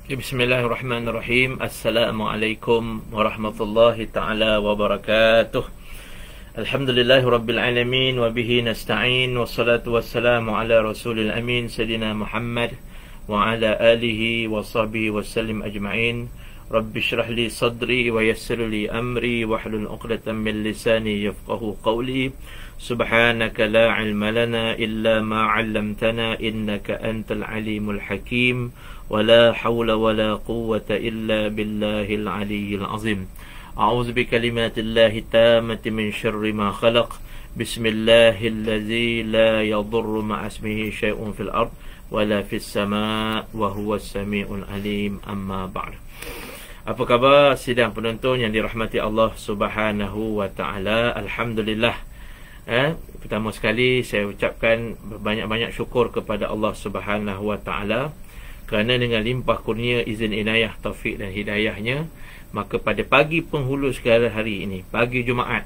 Bismillahirrahmanirrahim. Assalamualaikum warahmatullahi ta'ala wabarakatuh. Alhamdulillahi rabbil alamin. Wabihi nasta'in. Wassalatu wassalamu ala rasulil amin Sayyidina Muhammad wa ala alihi wa sahbihi wassalim ajma'in. Rabbi syrah li sadri wa yassir li amri wahlul uqdatan min lisani yafqahu qawli. Subhanaka la ilma lana illa ma 'allamtana innaka antal alimul hakim. ولا حول ولا قوة إلا بالله العلي العظيم. أعوذ بكلمات الله التامة من شر ما خلق. بسم الله الذي لا يضر مع اسمه شيء في الأرض ولا في السماء وهو السميع العليم. أما بعد. Apa khabar sidang penonton yang dirahmati Allah Subhanahu wa taala? Alhamdulillah. Pertama sekali saya ucapkan banyak-banyak syukur kepada Allah Subhanahu wa taala, kerana dengan limpah kurnia, izin, inayah, taufik dan hidayahnya, maka pada pagi penghulu segala hari ini, pagi Jumaat,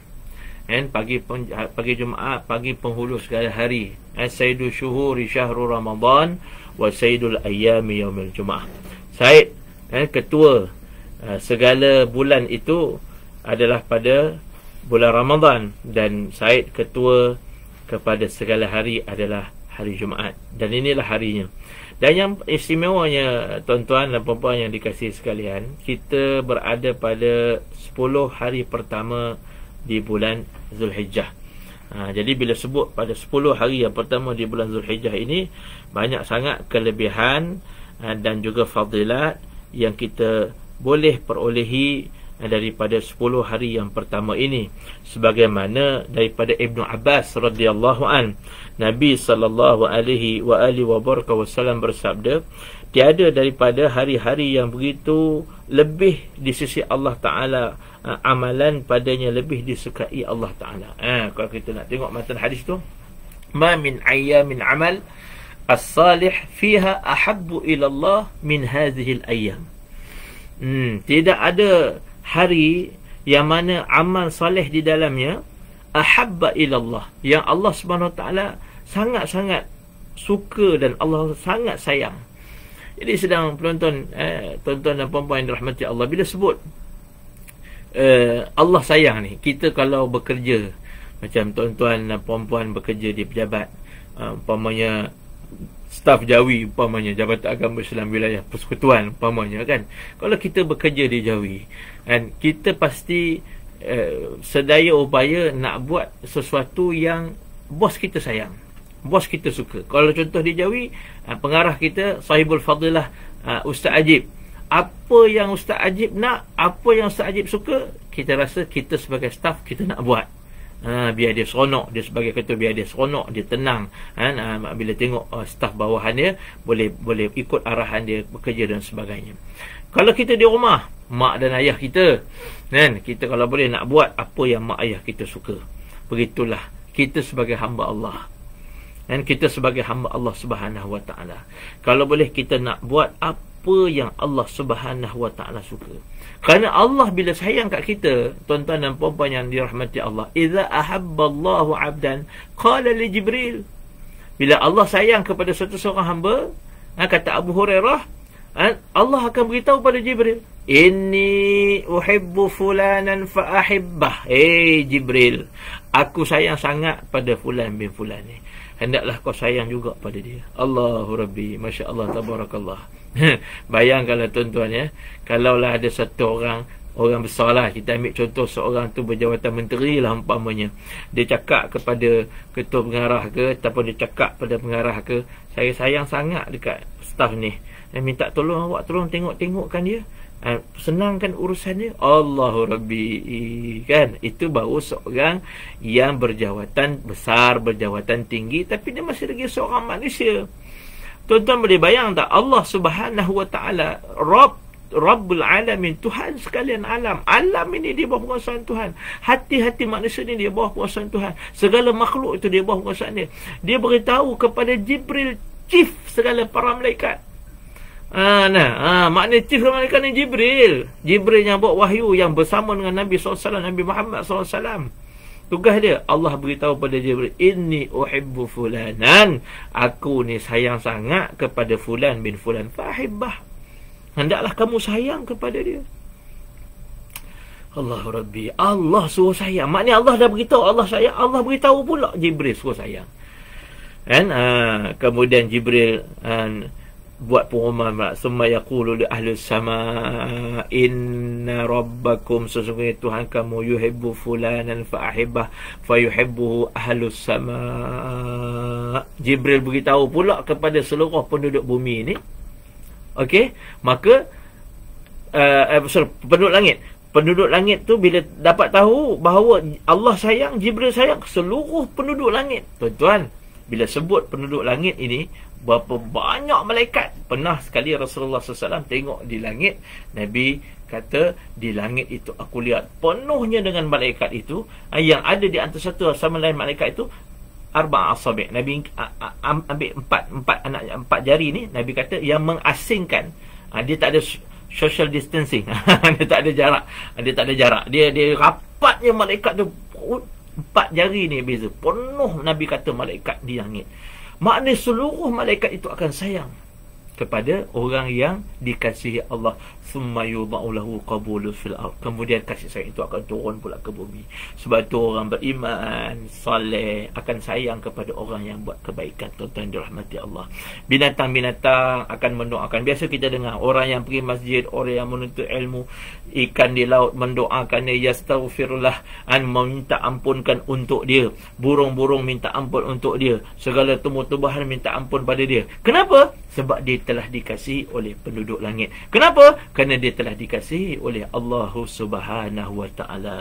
pagi Jumaat, pagi penghulu segala hari, Sayyidul Syuhuri Syahrul Ramadan wa Sayyidul Ayyami Yaumil Jumaah. Said, ketua segala bulan itu adalah pada bulan Ramadan, dan Said ketua kepada segala hari adalah hari Jumaat, dan inilah harinya. Dan yang istimewanya, tuan-tuan dan puan-puan yang dikasihi sekalian, kita berada pada 10 hari pertama di bulan Zulhijjah. Jadi bila sebut pada 10 hari yang pertama di bulan Zulhijjah ini, banyak sangat kelebihan dan juga fadilat yang kita boleh perolehi daripada 10 hari yang pertama ini. Sebagaimana daripada Ibnu Abbas radhiyallahu an, Nabi sallallahu alaihi wasallam bersabda, tiada daripada hari-hari yang begitu lebih di sisi Allah Taala, amalan padanya lebih disukai Allah Taala. Kalau kita nak tengok matan hadis tu, ma min ayyamin amal as-salih fiha ahabbu ila Allah min hadhihi al-ayyam. Tidak ada hari yang mana amal soleh di dalamnya ahabba ilallah, yang Allah Subhanahu Wa Taala sangat-sangat suka dan Allah sangat sayang. Jadi sedang penonton, tuan-tuan dan puan-puan yang dirahmati Allah, bila sebut Allah sayang ni, kita kalau bekerja, macam tuan-tuan dan puan-puan bekerja di pejabat, umpamanya staf Jawi, umpamanya Jabatan Agama Islam Wilayah Persekutuan, umpamanya kan, kalau kita bekerja di Jawi, dan kita pasti sedaya upaya nak buat sesuatu yang bos kita sayang, bos kita suka. Kalau contoh di Jawi, pengarah kita Sahibul Fadilah Ustaz Ajib, apa yang Ustaz Ajib nak, apa yang Ustaz Ajib suka, kita rasa kita sebagai staf kita nak buat. Biar dia seronok, dia sebagai ketua biar dia seronok, dia tenang, bila tengok staf bawahan dia boleh ikut arahan dia bekerja dan sebagainya. Kalau kita di rumah, mak dan ayah kita, kita kalau boleh nak buat apa yang mak ayah kita suka. Begitulah kita sebagai hamba Allah, dan kita sebagai hamba Allah Subhanahu Wa Taala, kalau boleh kita nak buat apa yang Allah Subhanahu Wa Taala suka. Kerana Allah bila sayang kat kita, tuan-tuan dan puan-puan yang dirahmati Allah, idza ahabballahu 'abdan qala li Jibril. Bila Allah sayang kepada satu seorang hamba, kata Abu Hurairah, Allah akan beritahu pada Jibril, inni uhibbu fulanan fa ahibbah. Jibril, aku sayang sangat pada fulan bin fulan ni, hendaklah kau sayang juga pada dia. Allahu Rabbi, Masya Allah, Tabarakallah. Bayangkanlah tuan-tuan ya, kalaulah ada satu orang besar lah, kita ambil contoh seorang tu berjawatan menteri lah umpamanya, dia cakap kepada ketua pengarah ke, ataupun dia cakap pada pengarah ke, saya sayang sangat dekat staf ni, dan minta tolong awak tolong tengok-tengokkan dia, senangkan urusan dia. Allahu Rabbi, kan? Itu baru seorang yang berjawatan besar, berjawatan tinggi, tapi dia masih lagi seorang manusia. Tuan-tuan boleh bayang tak, Allah Subhanahu Wa Taala Rabbul Alamin, Tuhan sekalian alam. Alam ini di bawah penguasaan Tuhan. Hati-hati manusia ini di bawah penguasaan Tuhan. Segala makhluk itu di bawah penguasaan dia. Dia beritahu kepada Jibril, chief segala para malaikat. Maknanya chief malaikat ni Jibril. Jibril yang bawa wahyu, yang bersama dengan Nabi SAW, Nabi Muhammad SAW. Tugas dia, Allah beritahu pada Jibril, inni uhibbu fulanan, aku ni sayang sangat kepada fulan bin fulan, fahibbah. hendaklah kamu sayang kepada dia. Allah Rabbi, Allah suruh sayang. Maknanya Allah dah beritahu Allah sayang, Allah beritahu pula Jibril suruh sayang. Kan? Kemudian Jibril buat pengumuman, summa yaqulu li ahli sama inna rabbakum, sesungguhnya Tuhan kamu yuhibbu fulanan fa ahibbah fa yuhibbuhu ahli sama. Jibril beritahu pula kepada seluruh penduduk bumi ini. Okey, maka penduduk langit. Penduduk langit tu bila dapat tahu bahawa Allah sayang, Jibril sayang seluruh penduduk langit. Tuan-tuan, bila sebut penduduk langit ini, berapa banyak malaikat. Pernah sekali Rasulullah SAW tengok di langit, Nabi kata, di langit itu aku lihat penuhnya dengan malaikat itu, yang ada di antara satu sama lain malaikat itu arba' asabi'. Nabi ambil empat jari ni, Nabi kata yang mengasingkan. Dia tak ada social distancing. Dia tak ada jarak. Dia rapatnya malaikat tu, 4 jari ni beza. Penuh Nabi kata malaikat di langit. Maknanya seluruh malaikat itu akan sayang kepada orang yang dikasihi Allah. Summa yudha'u lahu qabulu fil ard. Kemudian kasih sayang itu akan turun pula ke bumi. Sebab itu orang beriman soleh akan sayang kepada orang yang buat kebaikan. Tuan-tuan dirahmati Allah, binatang-binatang akan mendoakan. Biasa kita dengar orang yang pergi masjid, orang yang menuntut ilmu, ikan di laut mendoakannya, yastaghfirullah, meminta ampunkan untuk dia. Burung-burung minta ampun untuk dia. Segala tumbuh-tumbuhan minta ampun pada dia. Kenapa? Sebab dia telah dikasihi oleh penduduk langit. Kenapa? Kerana dia telah dikasihi oleh Allah Subhanahu wa ta'ala.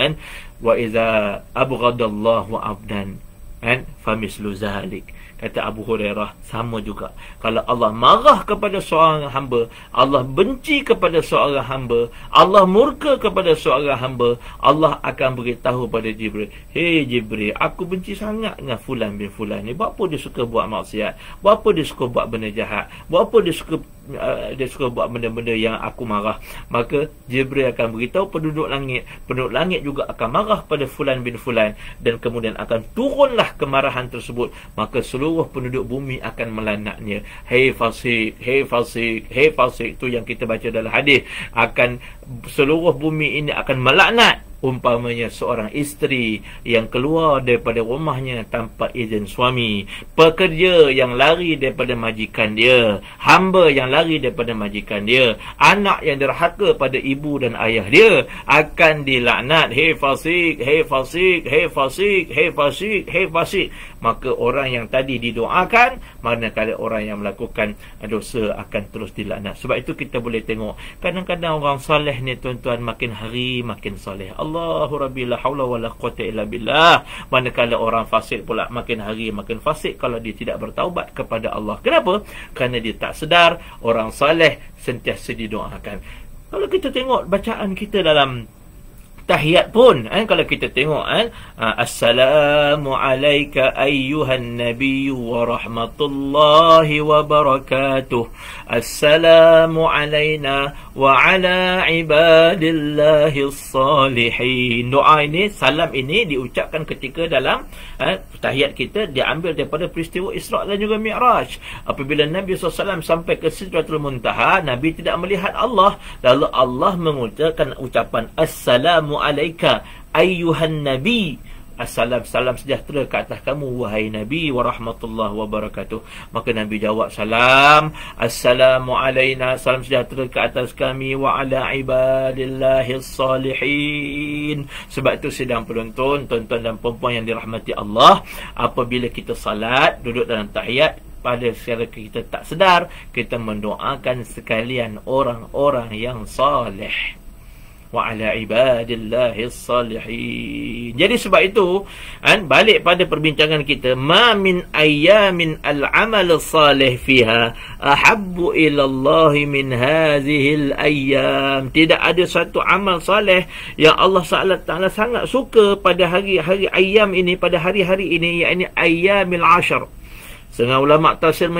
Wa iza abghadallahu 'abdan famislu zalik. Kata Abu Hurairah, sama juga. Kalau Allah marah kepada seorang hamba, Allah benci kepada seorang hamba, Allah murka kepada seorang hamba, Allah akan beritahu pada Jibril, "Hei Jibril, aku benci sangat dengan fulan bin fulan ni. Buat apa dia suka buat maksiat? Buat apa dia suka buat benda jahat? Buat apa dia suka buat benda-benda yang aku marah?" Maka Jibril akan beritahu penduduk langit juga akan marah pada fulan bin fulan, dan kemudian akan turunlah kemarahan tersebut. Maka seluruh penduduk bumi akan melaknatnya. Hei fasik, hei fasik, hei fasik. Itu yang kita baca dalam hadis. Akan seluruh bumi ini akan melaknat. Umpamanya seorang isteri yang keluar daripada rumahnya tanpa izin suami, pekerja yang lari daripada majikan dia, hamba yang lari daripada majikan dia, anak yang derhaka pada ibu dan ayah dia, akan dilaknat. Hei fasik, hei fasik, hei fasik, hei fasik, hei fasik. Maka orang yang tadi didoakan, manakala orang yang melakukan dosa akan terus dilaknat. Sebab itu kita boleh tengok, kadang-kadang orang soleh ni tuan-tuan makin hari makin soleh. Allahu Rabbi, la haula wala quwwata illa billah. Manakala orang fasik pula makin hari makin fasik kalau dia tidak bertaubat kepada Allah. Kenapa? Kerana dia tak sedar orang soleh sentiasa didoakan. Kalau kita tengok bacaan kita dalam tahiyat pun, kalau kita tengok, assalamu alayka ayyuhan nabiyyu wa rahmatullahi wa barakatuh, assalamu alayna wa ala ibadillahi salihin. Doa ini, salam ini diucapkan ketika dalam tahiyat kita, diambil daripada peristiwa Isra' dan juga Mi'raj. Apabila Nabi SAW sampai ke Sidratul Muntaha, Nabi tidak melihat Allah, lalu Allah mengucapkan ucapan assalamu alaika ayyuhan nabi, assalam, salam sejahtera ke atas kamu wahai Nabi, wa rahmatullahi wa barakatuh. Maka Nabi jawab salam, assalamu alaina, salam sejahtera ke atas kami, wa ala ibadillahi salihin. Sebab itu sedang penonton, tuan-tuan dan puan-puan yang dirahmati Allah, apabila kita salat, duduk dalam tahiyat, pada secara kita tak sedar, kita mendoakan sekalian orang-orang yang saleh, wa ala ibadillahi salihin. Jadi sebab itu, balik pada perbincangan kita, ma min ayyamin al-amal salih fiha ahabbu ila Allah min hadhihi al-ayyam. Tidak ada satu amal saleh yang Allah Taala sangat suka pada hari-hari ayyam ini, pada hari-hari ini, yakni ayyamil ashar. Setengah ulama tafsir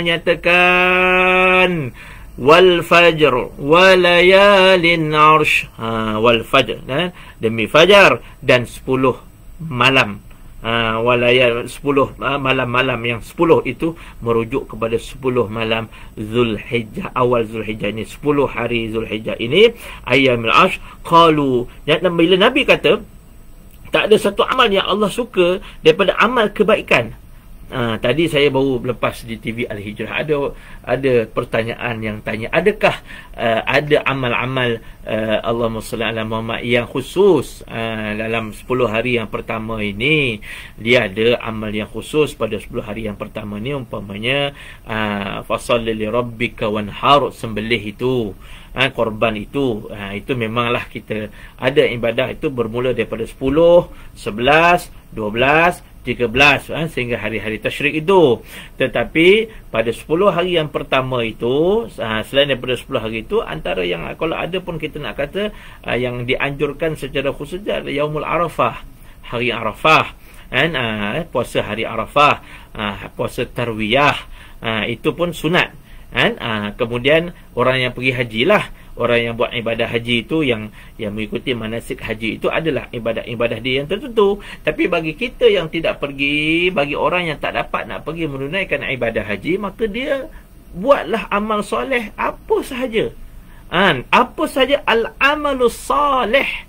menyatakan wal fajr wa layalin arsh, wal fajr, demi fajar dan 10 malam, Walayal 10 malam-malam yang 10 itu merujuk kepada 10 malam Zulhijjah, awal Zulhijjah ini, 10 hari Zulhijjah ini ayyamul ashr. Qalu, dan bila Nabi kata tak ada satu amal yang Allah suka daripada amal kebaikan. Tadi saya baru lepas di TV Al-Hijrah, ada pertanyaan yang tanya, adakah ada amal-amal Allahumma salli ala Muhammad yang khusus dalam 10 hari yang pertama ini. Dia ada amal yang khusus pada 10 hari yang pertama ni, umpamanya fasalli li rabbika wanhar, sembelih itu, korban itu. Itu memanglah kita ada ibadah itu bermula daripada 10, 11, 12, 13 sehingga hari-hari tasyrik itu. Tetapi pada 10 hari yang pertama itu, selain daripada 10 hari itu, antara yang kalau ada pun kita nak kata yang dianjurkan secara khusus adalah Yaumul Arafah, hari Arafah, puasa hari Arafah, puasa tarwiyah, itu pun sunat. Kemudian orang yang pergi haji lah, orang yang buat ibadah haji itu, yang mengikuti manasik haji itu adalah ibadah-ibadah dia yang tertentu. Tapi bagi kita yang tidak pergi, bagi orang yang tak dapat nak pergi menunaikan ibadah haji, maka dia buatlah amal soleh apa sahaja. Apa sahaja al-amalus salih.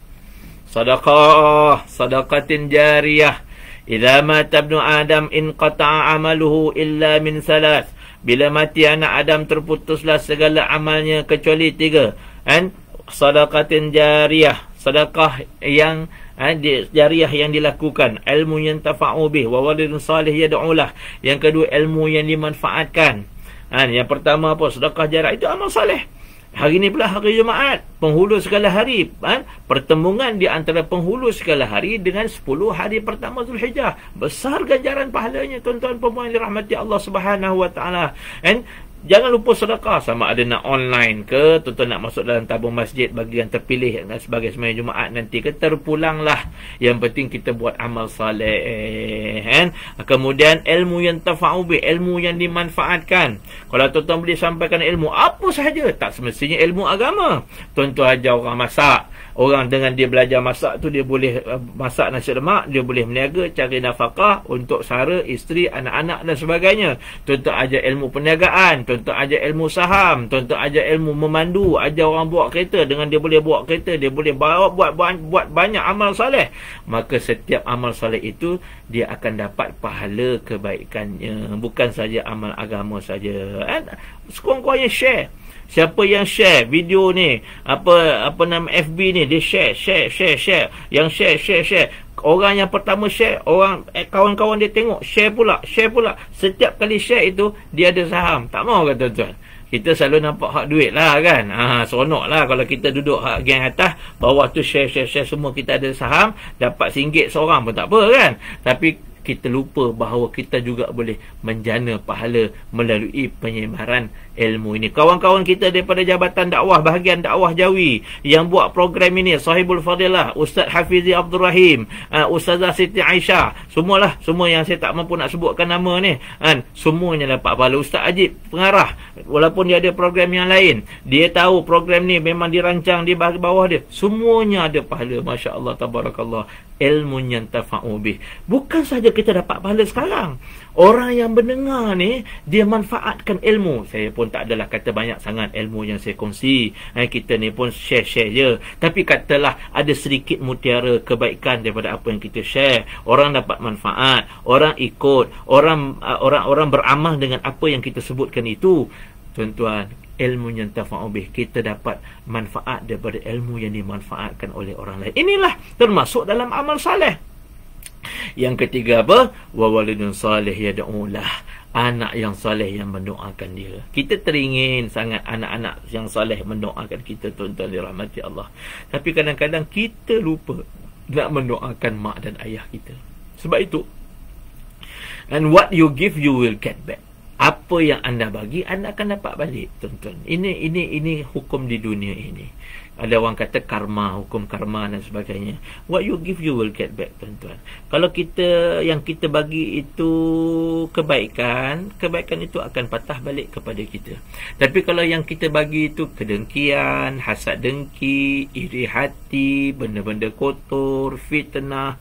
Sadaqah, sadaqatin jariyah. Idza mata ibnu Adam inqata'a amaluhu illa min salas. Bila mati anak Adam, terputuslah segala amalnya kecuali 3. Sadaqatin jariyah, sedekah yang jariyah yang dilakukan, ilmu yang tafa'u bih, wa walidun salih yad'ulah. Yang kedua, ilmu yang dimanfaatkan. Yang pertama apa? Sedekah jariyah, itu amal saleh. Hari ini pula hari Jumaat, penghulu segala hari, pertemuan di antara penghulu segala hari dengan 10 hari pertama Zulhijjah. Besar ganjaran pahalanya, tuan-tuan perempuan yang dirahmati Allah Subhanahu wa taala. Jangan lupa sedekah, sama ada nak online ke, tuan-tuan nak masuk dalam tabung masjid bagi yang terpilih sebagai sembahyang Jumaat nanti ke, terpulanglah. Yang penting kita buat amal saleh. Kemudian ilmu yang tafa'u bi, ilmu yang dimanfaatkan. Kalau tuan-tuan boleh sampaikan ilmu apa sahaja, tak semestinya ilmu agama. Tuan-tuan ajar orang masak, orang dengan dia belajar masak tu, dia boleh masak nasi lemak, dia boleh meniaga, cari nafkah untuk sara, isteri, anak-anak dan sebagainya. Tuan-tuan ajar ilmu perniagaan, tuan-tuan ajar ilmu saham, tuan-tuan ajar ilmu memandu, ajar orang bawa kereta, dengan dia boleh bawa kereta, dia boleh buat banyak amal soleh. Maka setiap amal soleh itu dia akan dapat pahala kebaikannya, bukan saja amal agama saja. Sekurang-kurangnya share. Siapa yang share video ni, apa nama FB ni, dia share. Yang share. Orang yang pertama share, orang kawan-kawan dia tengok, share pula. Setiap kali share itu dia ada saham. Tak mau kata tuan. Kita selalu nampak hak duit lah kan. Seronok lah kalau kita duduk hak geng atas, bawah tu share semua, kita ada saham, dapat RM1 seorang pun tak apa kan. Tapi kita lupa bahawa kita juga boleh menjana pahala melalui penyebaran ilmu ini. Kawan-kawan kita daripada Jabatan Dakwah, bahagian Dakwah Jawi yang buat program ini, Sahibul Fadilah, Ustaz Hafizi Abdul Rahim, Ustazah Siti Aisyah, semua yang saya tak mampu nak sebutkan nama ni, semuanya dapat pahala. Ustaz Ajib pengarah, walaupun dia ada program yang lain, dia tahu program ni memang dirancang di bawah dia, semuanya ada pahala. Masya Allah, tabarakallah. Ilmu yang tafa'u bih. Bukan saja kita dapat pahala sekarang, orang yang mendengar ni, dia manfaatkan ilmu. Saya pun tak adalah kata banyak sangat ilmu yang saya kongsi, kita ni pun share je. Tapi katalah ada sedikit mutiara kebaikan daripada apa yang kita share, orang dapat manfaat, orang ikut, orang beramal dengan apa yang kita sebutkan itu. Tuan-tuan, ilmu yang tafa'u bih, kita dapat manfaat daripada ilmu yang dimanfaatkan oleh orang lain. Inilah termasuk dalam amal saleh. Yang ketiga apa? Wa walidun salih yad'ulah, anak yang saleh yang mendoakan dia. Kita teringin sangat anak-anak yang saleh mendoakan kita, tuan-tuan dirahmati Allah. Tapi kadang-kadang kita lupa nak mendoakan mak dan ayah kita. Sebab itu, and what you give you will get back. Apa yang anda bagi, anda akan dapat balik, tuan-tuan. Ini hukum di dunia ini. Ada orang kata karma, hukum karma dan sebagainya. What you give, you will get back, tuan-tuan. Kalau yang kita bagi itu kebaikan itu akan patah balik kepada kita. Tapi kalau yang kita bagi itu kedengkian, hasad dengki, iri hati, benda-benda kotor, fitnah,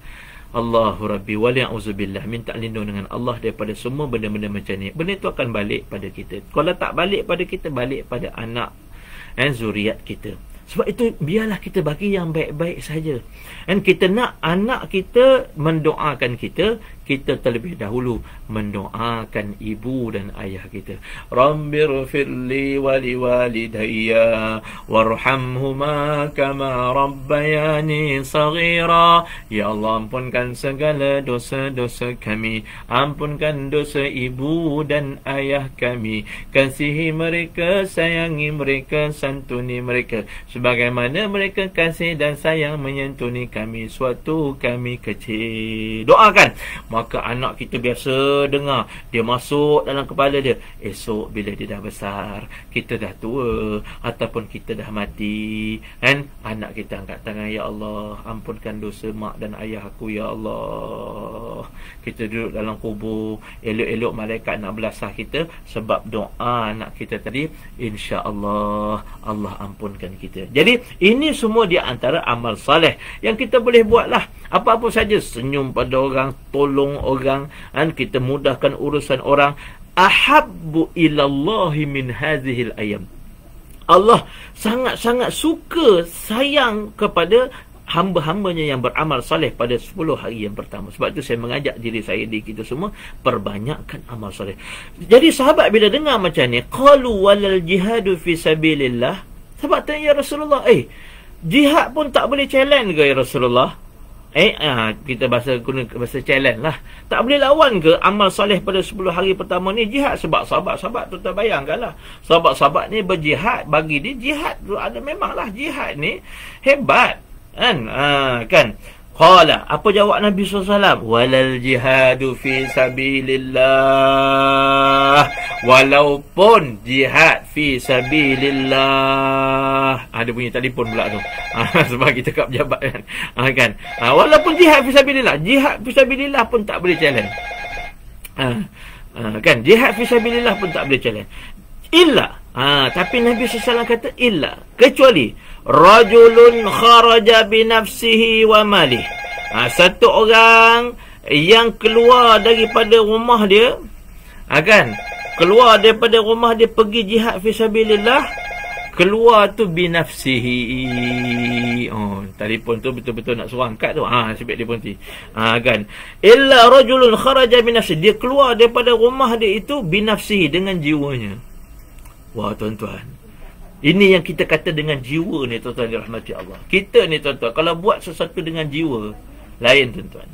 Allahu Rabbi wa li'auzubillah, minta lindung dengan Allah daripada semua benda-benda macam ni. Benda itu akan balik pada kita. Kalau tak balik pada kita, balik pada anak dan zuriat kita. Sebab itu biarlah kita bagi yang baik-baik saja. Dan kita nak anak kita mendoakan kita, kita terlebih dahulu mendoakan ibu dan ayah kita. Rabbighfirli wa liwalidayya warhamhuma kama rabbayani saghira. Ya Allah, ampunkan segala dosa-dosa kami, ampunkan dosa ibu dan ayah kami, kasihi mereka, sayangi mereka, santuni mereka sebagaimana mereka kasih dan sayang menyantuni kami suatu kami kecil. Doakan. Maka anak kita biasa dengar, dia masuk dalam kepala dia. Esok bila dia dah besar, kita dah tua ataupun kita dah mati, kan, anak kita angkat tangan, ya Allah, ampunkan dosa mak dan ayah aku, ya Allah. Kita duduk dalam kubur, elok-elok malaikat nak belasah kita sebab doa anak kita tadi, insya-Allah Allah ampunkan kita. Jadi ini semua di antara amal saleh yang kita boleh buatlah. Apa-apa saja, senyum pada orang, tolong orang, dan kita mudahkan urusan orang. Ahabbu ilallahi min hadhil ayam. Allah sangat-sangat suka, sayang kepada hamba-hambanya yang beramal saleh pada 10 hari yang pertama. Sebab itu saya mengajak diri saya, di kita semua, perbanyakkan amal saleh. Jadi sahabat bila dengar macam ni, qalu walal jihadu fi sabilillah. Sahabat tanya, ya Rasulullah, jihad pun tak boleh challenge ke ya Rasulullah? Kita guna bahasa challenge lah. Tak boleh lawan ke amal soleh pada 10 hari pertama ni jihad? Sebab sahabat-sahabat tu terbayangkanlah, sahabat-sahabat ni berjihad, bagi dia jihad tu ada, memanglah jihad ni hebat, kan? Kan? Qala, apa jawab Nabi SAW? Walal jihadu fi sabilillah. Walaupun jihad fi sabilillah. Ada bunyi telefon pula tu. Sebab kita kat pejabat kan. Kan? Walaupun jihad fi sabilillah. Jihad fi sabilillah pun tak boleh challenge. Kan? Jihad fi sabilillah pun tak boleh challenge. Illa. Tapi Nabi SAW kata illa. Kecuali rajulun kharaja binafsihi wa malih. Satu orang yang keluar daripada rumah dia, kan, keluar daripada rumah dia pergi jihad fi sabilillah, keluar tu binafsihi. Telefon tu betul-betul nak suruh angkat tu. Sebab dia berhenti. Kan, illa rajulun kharaja binafsihi, dia keluar daripada rumah dia itu binafsihi, dengan jiwanya. Wah tuan-tuan, ini yang kita kata dengan jiwa ni tuan-tuan dirahmati Allah. Kita ni tuan-tuan, kalau buat sesuatu dengan jiwa, lain tuan-tuan.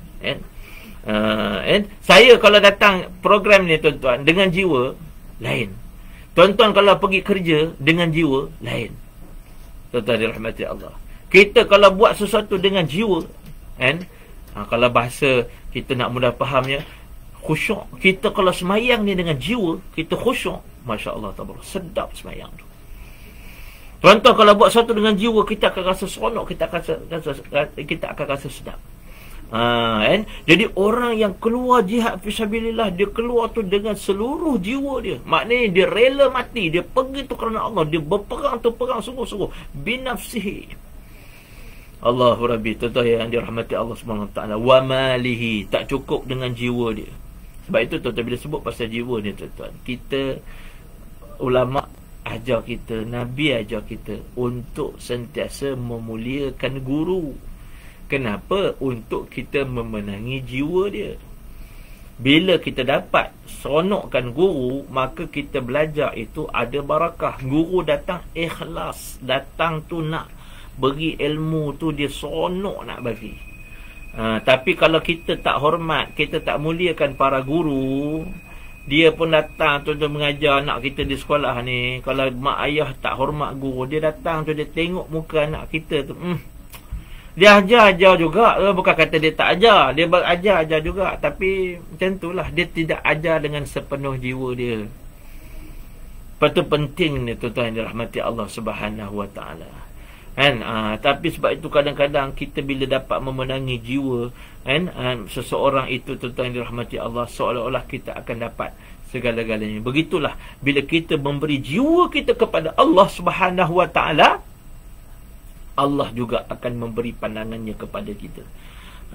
Saya kalau datang program ni tuan-tuan dengan jiwa, lain. Tuan-tuan kalau pergi kerja dengan jiwa, lain. Tuan-tuan dirahmati Allah. Kita kalau buat sesuatu dengan jiwa, kalau bahasa kita nak mudah fahamnya, khusyuk. Kita kalau semayang ni dengan jiwa, kita khusyuk, Masya Allah, sedap semayang tu. Tuan-tuan kalau buat sesuatu dengan jiwa, kita akan rasa seronok, kita akan rasa sedap. Jadi orang yang keluar jihad fisabilillah, dia keluar tu dengan seluruh jiwa dia. Maknanya dia rela mati, dia pergi tu kerana Allah, dia berperang tu perang sungguh-sungguh binafsihi. Allahu Rabbi, tuan-tuan yang dirahmati Allah SWT. Wa malihi, tak cukup dengan jiwa dia. Sebab itu tuan-tuan bila sebut pasal jiwa ni tuan-tuan, kita ulama ajar kita, Nabi ajar kita untuk sentiasa memuliakan guru. Kenapa? Untuk kita memenangi jiwa dia. Bila kita dapat seronokkan guru, maka kita belajar itu ada barakah. Guru datang ikhlas, datang tu nak bagi ilmu tu, dia seronok nak bagi. Tapi kalau kita tak hormat, kita tak muliakan para guru, dia pun datang tu mengajar anak kita di sekolah ni. Kalau mak ayah tak hormat guru, dia datang tu, dia tengok muka anak kita tu, dia ajar juga. Bukan kata dia tak ajar, dia berajar juga. Tapi macam itulah, dia tidak ajar dengan sepenuh jiwa dia. Lepas tu penting ni tuan-tuan yang dirahmati Allah Subhanahu Wa Taala. Tapi sebab itu kadang-kadang kita bila dapat memenangi jiwa seseorang itu tuan-tuan yang dirahmati Allah, seolah-olah kita akan dapat segala-galanya. Begitulah bila kita memberi jiwa kita kepada Allah Subhanahu Wa Taala, Allah juga akan memberi pandangannya kepada kita.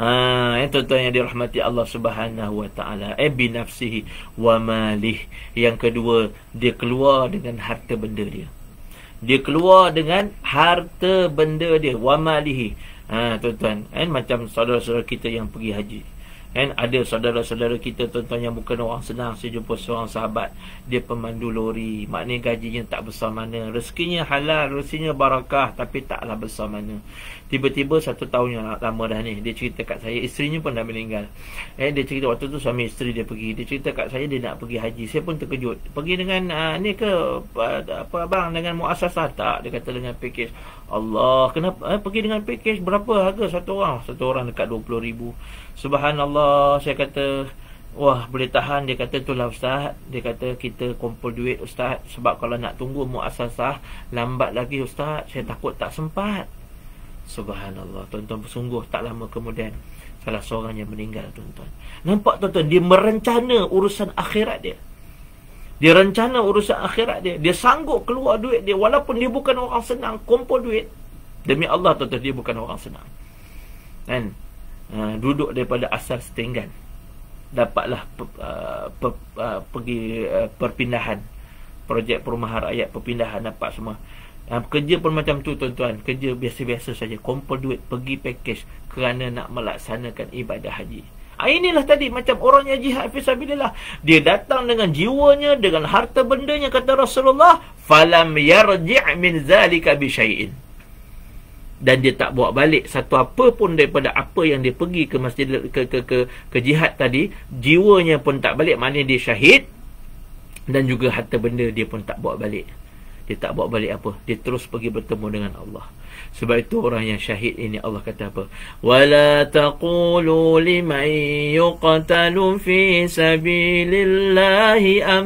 Tuan-tuan yang dirahmati Allah Subhanahu wa taala, binafsihi wa malih. Yang kedua, dia keluar dengan harta benda dia. Dia keluar dengan harta benda dia, wa malihi. Tuan-tuan, macam saudara-saudara kita yang pergi haji. Ada saudara-saudara kita, tuan-tuan, yang bukan orang senang. Saya jumpa seorang sahabat, dia pemandu lori. Maknanya gajinya tak besar mana, rezekinya halal, rezekinya barakah, tapi taklah besar mana. Tiba-tiba 1 tahun yang lama dah ni, dia cerita kat saya, isterinya pun dah meninggal. Dia cerita waktu tu suami isteri dia pergi. Dia cerita kat saya dia nak pergi haji. Saya pun terkejut. Pergi dengan ni ke apa abang, dengan muasasah? Tak, dia kata dengan package. Allah, kenapa pergi dengan package? Berapa harga satu orang? Satu orang dekat 20,000. Subhanallah. Saya kata, wah, boleh tahan. Dia kata, itulah ustaz, dia kata kita kumpul duit ustaz, sebab kalau nak tunggu muasasah lambat lagi ustaz, saya takut tak sempat. Subhanallah, tuan-tuan, sungguh tak lama kemudian salah seorang yang meninggal, tuan-tuan. Nampak, tuan-tuan, dia merencana urusan akhirat dia. Dia rencana urusan akhirat dia. Dia sanggup keluar duit dia, walaupun dia bukan orang senang, kumpul duit. Demi Allah, tuan-tuan, dia bukan orang senang. Duduk daripada asal setinggan, dapatlah pergi perpindahan, projek perumahan rakyat, perpindahan, dapat semua. Kerja pun macam tu, tuan-tuan. Kerja biasa-biasa saja, kumpul duit, pergi package kerana nak melaksanakan ibadah haji. Inilah tadi macam orang yang jihad fisabilillah. Dia datang dengan jiwanya, dengan harta bendanya, kata Rasulullah, falam yarji' min zalika bi syai'in. Dan dia tak bawa balik satu apa pun daripada apa yang dia pergi ke masjid, ke jihad tadi. Jiwanya pun tak balik, maknanya dia syahid. Dan juga harta benda dia pun tak bawa balik. Dia tak bawa balik apa? Dia terus pergi bertemu dengan Allah. Sebab itu orang yang syahid ini Allah kata apa? وَلَا تَقُولُوا لِمَنْ يُقْتَلُ فِي سَبِيلِ اللَّهِ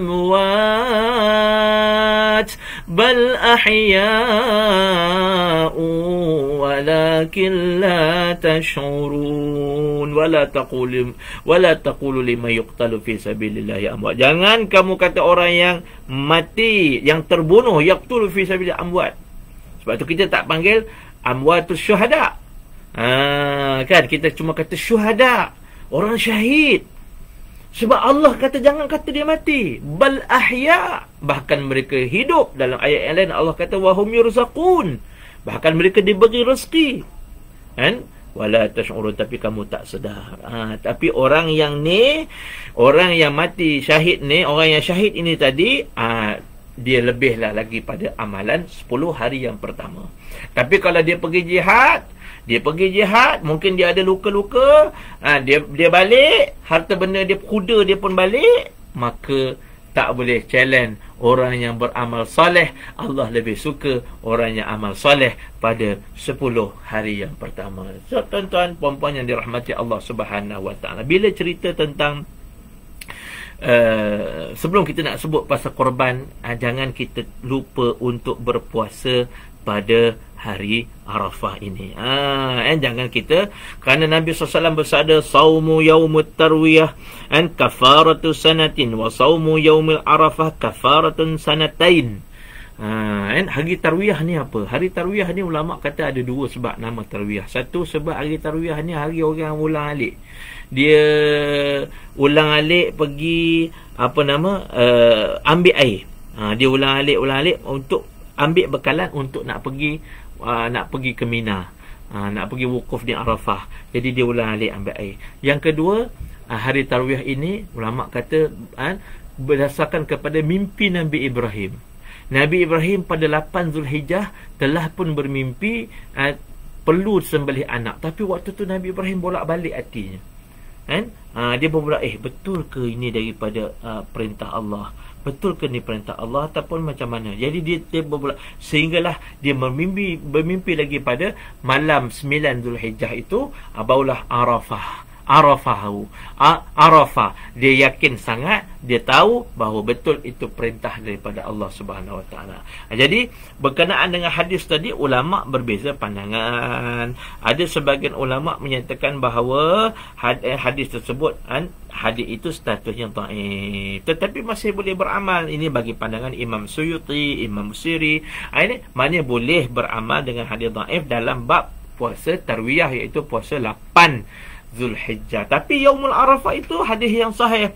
أَمْوَاتٌ بَلْ أَحْيَاءٌ وَلَكِنْ لَا تَشْعُرُونَ وَلَا تَقُولُوا لِمَنْ يُقْتَلُ فِي سَبِيلِ اللَّهِ أَمْوَاتٌ. Jangan kamu kata orang yang mati, yang terbunuh, yaqtulu fi sabilillah, amwat. Sebab tu kita tak panggil amwatus syuhada. Kan kita cuma kata syuhada, orang syahid. Sebab Allah kata jangan kata dia mati. Bal ahya, bahkan mereka hidup. Dalam ayat yang lain Allah kata wahum yurzaqun, bahkan mereka diberi rezeki. Kan? Wala tash'urun, tapi kamu tak sedar. Tapi orang yang ni, orang yang mati syahid ni, orang yang syahid ini tadi, dia lebihlah lagi pada amalan 10 hari yang pertama. Tapi kalau dia pergi jihad, mungkin dia ada luka-luka, dia balik, harta benda dia, kuda dia pun balik, maka tak boleh challenge orang yang beramal soleh. Allah lebih suka orang yang amal soleh pada 10 hari yang pertama. So, tuan-tuan, puan-puan yang dirahmati Allah Subhanahu wa taala, bila cerita tentang sebelum kita nak sebut pasal korban, jangan kita lupa untuk berpuasa pada hari Arafah ini. Jangan kita, kerana Nabi SAW bersabda, saumu yaumut tarwiyah kafaratu sanatin wa saumu yaumil Arafah kafaratun sanatain. Hari tarwiyah ni apa? Hari tarwiyah ni ulama kata ada dua sebab nama tarwiyah. Satu, sebab hari tarwiyah ni hari orang ulang alik. Dia ulang alik pergi ambil air. Dia ulang alik untuk ambil bekalan untuk nak pergi ke Mina, nak pergi wukuf di Arafah. Jadi dia ulang alik ambil air. Yang kedua, hari tarwiyah ini ulama kata berdasarkan kepada mimpi Nabi Ibrahim. Nabi Ibrahim pada 8 Zulhijjah telah pun bermimpi perlu sembelih anak. Tapi waktu tu Nabi Ibrahim bolak-balik hatinya. Dia berbual, betul ke ini daripada perintah Allah? Betul ke ni perintah Allah ataupun macam mana? Jadi dia berbual, sehinggalah dia bermimpi lagi pada malam 9 Zulhijjah itu, barulah Arafah. Dia yakin sangat, dia tahu bahawa betul itu perintah daripada Allah Subhanahu Wa Taala. Jadi berkenaan dengan hadis tadi, ulama berbeza pandangan. Ada sebahagian ulama menyatakan bahawa hadis tersebut, hadis itu statusnya dhaif, tetapi masih boleh beramal. Ini bagi pandangan Imam Suyuti, Imam Busiri. Ini maknanya boleh beramal dengan hadis dhaif dalam bab puasa tarwiyah, iaitu puasa 8 Zulhijjah. Tapi Yaumul Arafah itu hadis yang sahih.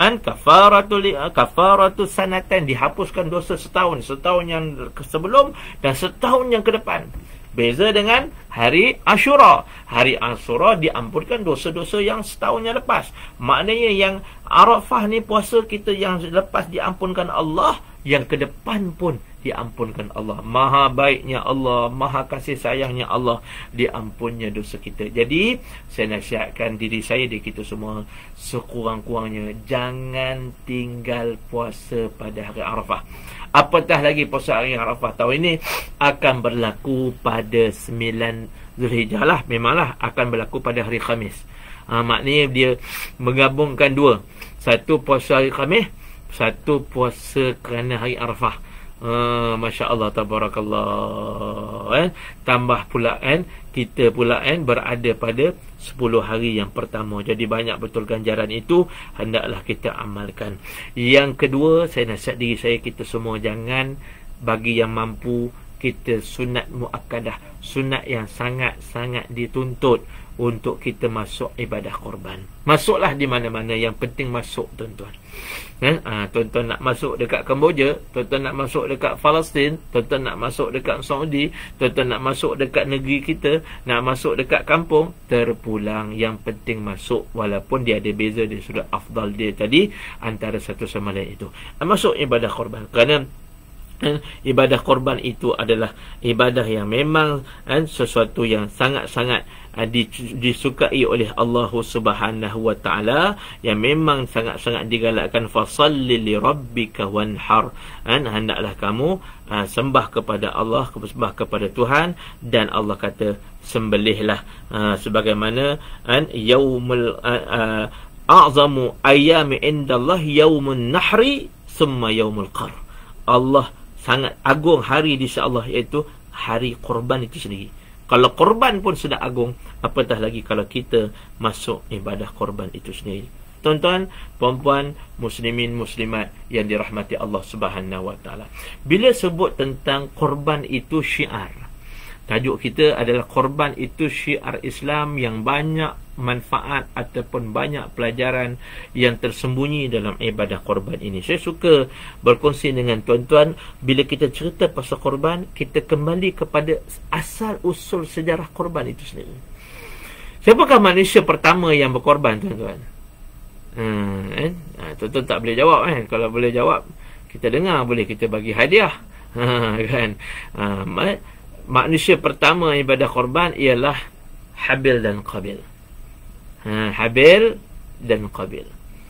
Kafaratu sanatan, dihapuskan dosa setahun yang sebelum dan setahun yang ke depan. Beza dengan hari Ashura. Hari Ashura diampunkan dosa-dosa yang setahun yang lepas. Maknanya yang Arafah ni puasa kita yang lepas diampunkan Allah, yang ke depan pun diampunkan Allah. Maha baiknya Allah, maha kasih sayangnya Allah, diampunnya dosa kita. Jadi saya nasihatkan diri saya dan kita semua, sekurang-kurangnya jangan tinggal puasa pada hari Arafah. Apatah lagi puasa hari Arafah tahun ini akan berlaku pada 9 Zulhijjah lah. Memanglah akan berlaku pada hari Khamis. Maknanya dia menggabungkan dua. Satu puasa hari Khamis, satu puasa kerana hari Arafah. Masya Allah, tabarakallah. Tambah pula kita pula berada pada 10 hari yang pertama. Jadi banyak betul ganjaran itu, hendaklah kita amalkan. Yang kedua, saya nasihat diri saya, kita semua jangan, bagi yang mampu, kita sunat muakkadah, sunat yang sangat-sangat dituntut untuk kita masuk ibadah korban. Masuklah di mana-mana, yang penting masuk, tuan-tuan. Tuan-tuan nak masuk dekat Kemboja, tuan-tuan nak masuk dekat Palestin, tuan-tuan nak masuk dekat Saudi, tuan-tuan nak masuk dekat negeri kita, nak masuk dekat kampung, terpulang. Yang penting masuk, walaupun dia ada beza dari sudut afdal dia tadi antara satu sama lain itu. Masuk ibadah korban. Kerana ibadah korban itu adalah ibadah yang memang sesuatu yang sangat-sangat disukai oleh Allah Subhanahu wa taala, yang memang sangat-sangat digalakkan, fasalli li rabbika wanhar. Hendaklah kamu sembah kepada Allah, sembah kepada Tuhan, dan Allah kata sembelihlah, sebagaimana yaumul a'zamu ayyami indallah yaumun nahri summa yaumul qar. Allah sangat agung hari di sisi Allah, iaitu hari korban itu sendiri. Kalau korban pun sudah agung, apatah lagi kalau kita masuk ibadah korban itu sendiri. Tuan-tuan, puan-puan, muslimin, muslimat yang dirahmati Allah Subhanahu wa taala. Bila sebut tentang korban itu syiar, tajuk kita adalah korban itu syiar Islam yang banyak manfaat ataupun banyak pelajaran yang tersembunyi dalam ibadah korban ini. Saya suka berkongsi dengan tuan-tuan, bila kita cerita pasal korban, kita kembali kepada asal usul sejarah korban itu sendiri. Siapakah manusia pertama yang berkorban, tuan-tuan? Tuan-tuan tak boleh jawab Kalau boleh jawab, kita dengar, boleh kita bagi hadiah. Kan? Manusia pertama ibadah korban ialah Habil dan Qabil. Habil dan Qabil.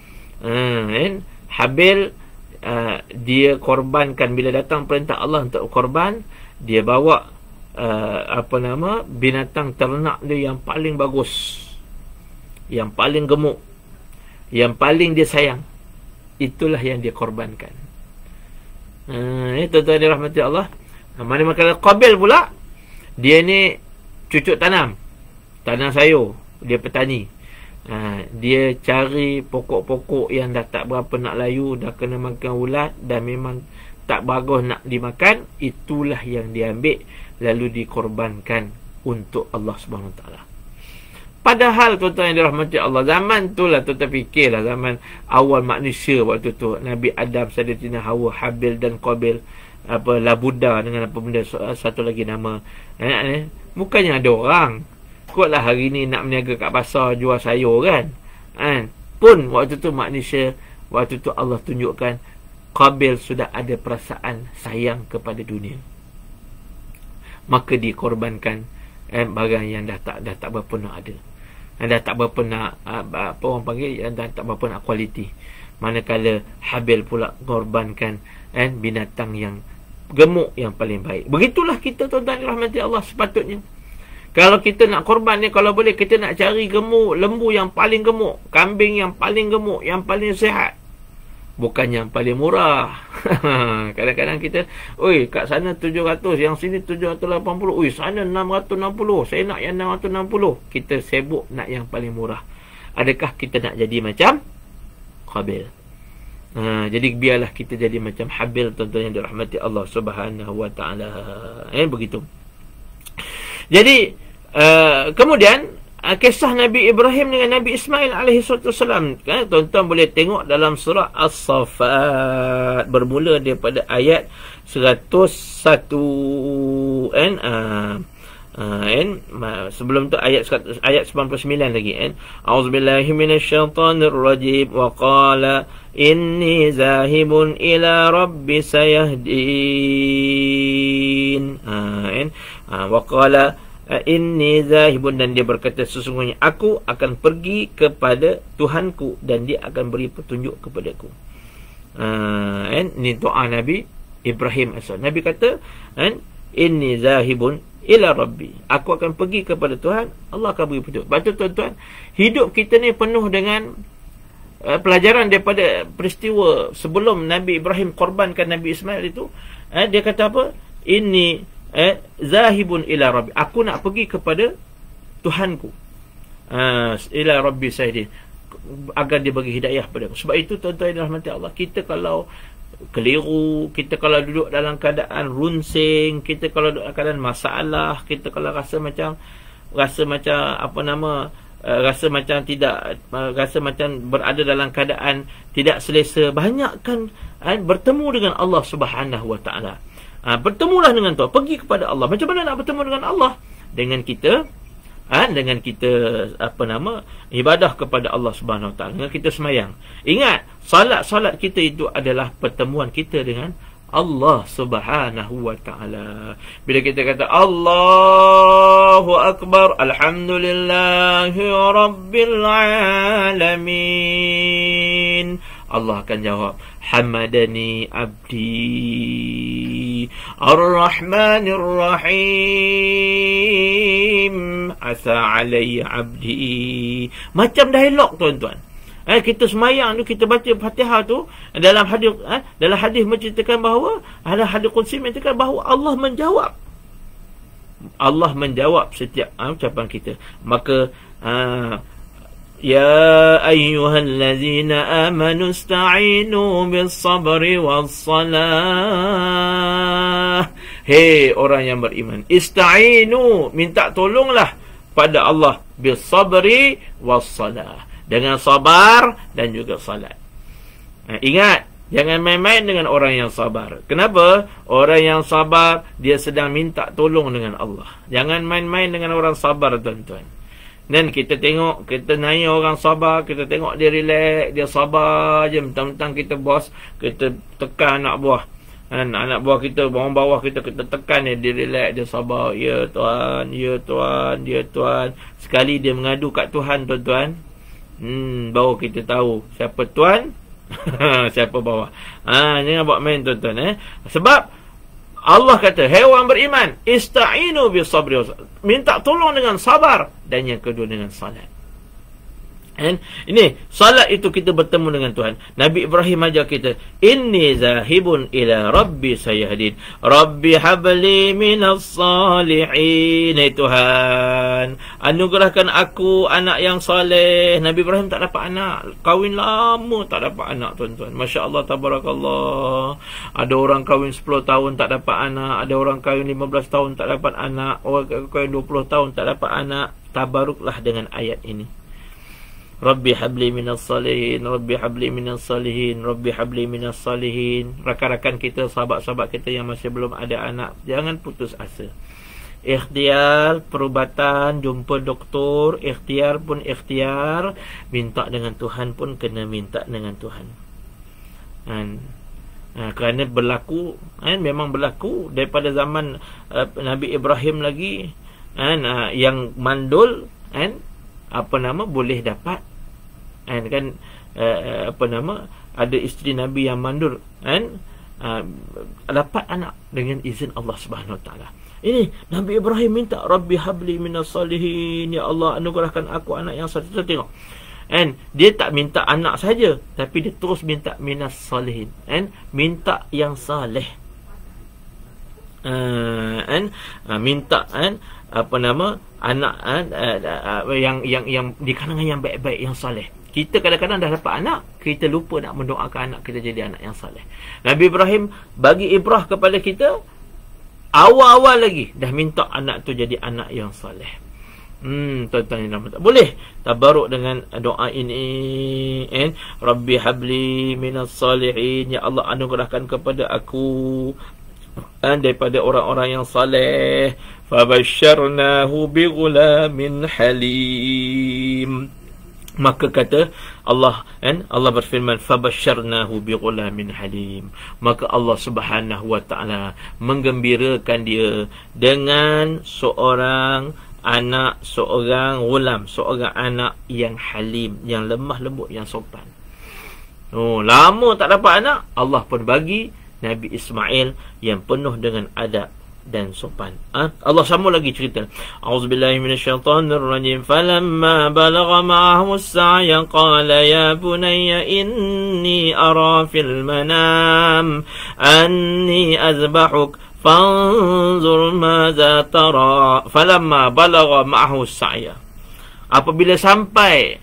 Habil dia korbankan, bila datang perintah Allah untuk korban, dia bawa binatang ternak dia yang paling bagus, yang paling gemuk, yang paling dia sayang. Itulah yang dia korbankan. Tuan-tuan dirahmati Allah. Mana-mana Qabil pula, dia ni cucuk tanam sayur, dia petani. Dia cari pokok-pokok yang dah tak berapa nak layu, dah kena makan ulat, dan memang tak bagus nak dimakan. Itulah yang dia ambil, lalu dikorbankan untuk Allah Subhanahu Wa Taala. Padahal tuan-tuan yang dirahmati Allah, zaman tu lah tuan-tuan fikirlah, zaman awal manusia waktu tu, Nabi Adam, Sayyidatina Hawa, Habil dan Qabil, Labuda dengan apa benda, satu lagi nama. Bukannya ada orang kotlah hari ni nak meniaga kat pasar jual sayur kan. Pun waktu tu manusia, waktu tu Allah tunjukkan Qabil sudah ada perasaan sayang kepada dunia, maka dikorbankan barang yang dah tak berapa nak ada, dah tak berapa nak apa orang panggil, dah tak berapa nak kualiti. Manakala Habil pula korbankan binatang yang gemuk yang paling baik. Begitulah kita, tuan-tuan rahmati Allah, sepatutnya. Kalau kita nak korban ni, kalau boleh kita nak cari gemuk, lembu yang paling gemuk, kambing yang paling gemuk, yang paling sihat, bukan yang paling murah. Kadang-kadang kita, oi, kat sana 700, yang sini 780, oi, sana 660, saya nak yang 660. Kita sibuk nak yang paling murah. Adakah kita nak jadi macam Qabil? Jadi biarlah kita jadi macam Habil, tuan-tuan yang dirahmati Allah Subhanahu wa taala. Begitu. Jadi kemudian kisah Nabi Ibrahim dengan Nabi Ismail alaihi wasallam, kan, tuan-tuan boleh tengok dalam surah As-Saffat, bermula daripada ayat 101, sebelum tu ayat 99 lagi, A'udzubillahi minasyaitonir rajim, wa qala inni zahibun ila rabbi sayahdin, wa qala inni zahibun, dan dia berkata sesungguhnya aku akan pergi kepada Tuhanku dan dia akan beri petunjuk kepadaku. Ini doa Nabi Ibrahim AS. Nabi kata, inni zahibun ila rabbi, aku akan pergi kepada Tuhan, Allah akan beri petunjuk. Sebab tu tuan-tuan, hidup kita ni penuh dengan pelajaran daripada peristiwa sebelum Nabi Ibrahim korbankan Nabi Ismail itu. Dia kata apa? Inni zahibun ila rabbi, aku nak pergi kepada Tuhanku, ila rabbi sayyidin, agar dia bagi hidayah pada aku. Sebab itu tuan-tuan yang dirahmati Allah, kita kalau keliru, kita kalau duduk dalam keadaan runsing, kita kalau duduk dalam keadaan masalah, kita kalau rasa macam berada dalam keadaan tidak selesa, banyakkan bertemu dengan Allah Subhanahu wa taala. Bertemulah dengan Tuhan, pergi kepada Allah. Macam mana nak bertemu dengan Allah? Dengan kita ibadah kepada Allah Subhanahu wa taala, dengan kita semayang. Ingat, salat kita itu adalah pertemuan kita dengan Allah Subhanahu wa taala. Bila kita kata Allahu akbar, alhamdulillahi rabbil alamin, Allah akan jawab, hamadani abdi ar-rahmanir rahim, asa alayya abdi. Macam dialog tuan-tuan. Kita semayang tu, kita baca Fatihah tu, dalam hadis menceritakan bahawa, ada hadis qudsi menceritakan bahawa Allah menjawab setiap ucapan kita. Maka ya ayyuhallazina amanu ista'inu bis-sabri was-salah. Hei orang yang beriman, ista'inu, minta tolonglah pada Allah, bis-sabri was-salah, dengan sabar dan juga salat. Ingat, jangan main-main dengan orang yang sabar. Kenapa? Orang yang sabar, dia sedang minta tolong dengan Allah. Jangan main-main dengan orang sabar, tuan-tuan. Dan kita tengok, kita nanya orang sabar, kita tengok dia relax, dia sabar je. Mentang-mentang kita bos, kita tekan anak buah. Anak buah kita, orang bawah kita tekan dia relax, dia sabar. Ya Tuhan, ya Tuhan, ya Tuhan. Sekali dia mengadu kat Tuhan, tuan-tuan, baru kita tahu siapa Tuhan, siapa bawah. Jangan buat main, tuan-tuan. Sebab Allah kata, hei orang beriman, ista'inu bis-sabri, minta tolong dengan sabar, dan yang kedua dengan salat. Ini salat itu kita bertemu dengan Tuhan. Nabi Ibrahim ajar kita, inni zahibun ila rabbi sayahdin, rabbi habli minas salihin. Tuhan, anugerahkan aku anak yang saleh. Nabi Ibrahim tak dapat anak, kahwin lama tak dapat anak, tuan-tuan. Masya Allah, tabarakallah. Ada orang kahwin 10 tahun tak dapat anak, ada orang kahwin 15 tahun tak dapat anak, orang kahwin 20 tahun tak dapat anak. Tabaruklah dengan ayat ini. Rabbi habli minas salihin, Rabbi habli minas salihin, Rabbi habli minas salihin. Rakan-rakan kita, sahabat-sahabat kita yang masih belum ada anak, jangan putus asa. Ikhtiar perubatan, jumpa doktor, ikhtiar pun ikhtiar, minta dengan Tuhan pun kena minta dengan Tuhan. Kerana berlaku, memang berlaku daripada zaman Nabi Ibrahim lagi, yang mandul, boleh dapat, ada isteri Nabi yang mandul, dapat anak dengan izin Allah Subhanahu Wa Taala. Ini Nabi Ibrahim minta, Rabbi habli minas salihin, ya Allah anugerahkan aku anak yang saleh. Kita tengok, dia tak minta anak saja, tapi dia terus minta minas salihin, minta yang saleh. Minta anak yang di kalangan yang baik-baik, yang saleh. Kita kadang-kadang dah dapat anak, kita lupa nak mendoakan anak kita jadi anak yang saleh. Nabi Ibrahim bagi ibrah kepada kita, awal-awal lagi dah minta anak tu jadi anak yang saleh. Tuan-tuan yang rahmat. Boleh tabaruk dengan doa ini. Rabbi habli minas salihin. Ya Allah, anugerahkan kepada aku daripada orang-orang yang saleh. Fabasyarnahu bighulamin halim. Maka kata Allah, Allah berfirman, fabasyarnahu bighulamin halim. Maka Allah Subhanahu wa taala menggembirakan dia dengan seorang anak, seorang ghulam, seorang anak yang halim, yang lemah lembut, yang sopan. Lama tak dapat anak, Allah pun bagi Nabi Ismail yang penuh dengan adab dan sopan. Allah sambung lagi cerita. A'udzubillahi minasyaitonirrajim. Falamma balagha ma'ahu as-sa'ya qala ya bunayya inni ara fil manam anni azbahuk fanzur madza tara. Falamma balagha ma'ahu as-sa'ya. Apabila sampai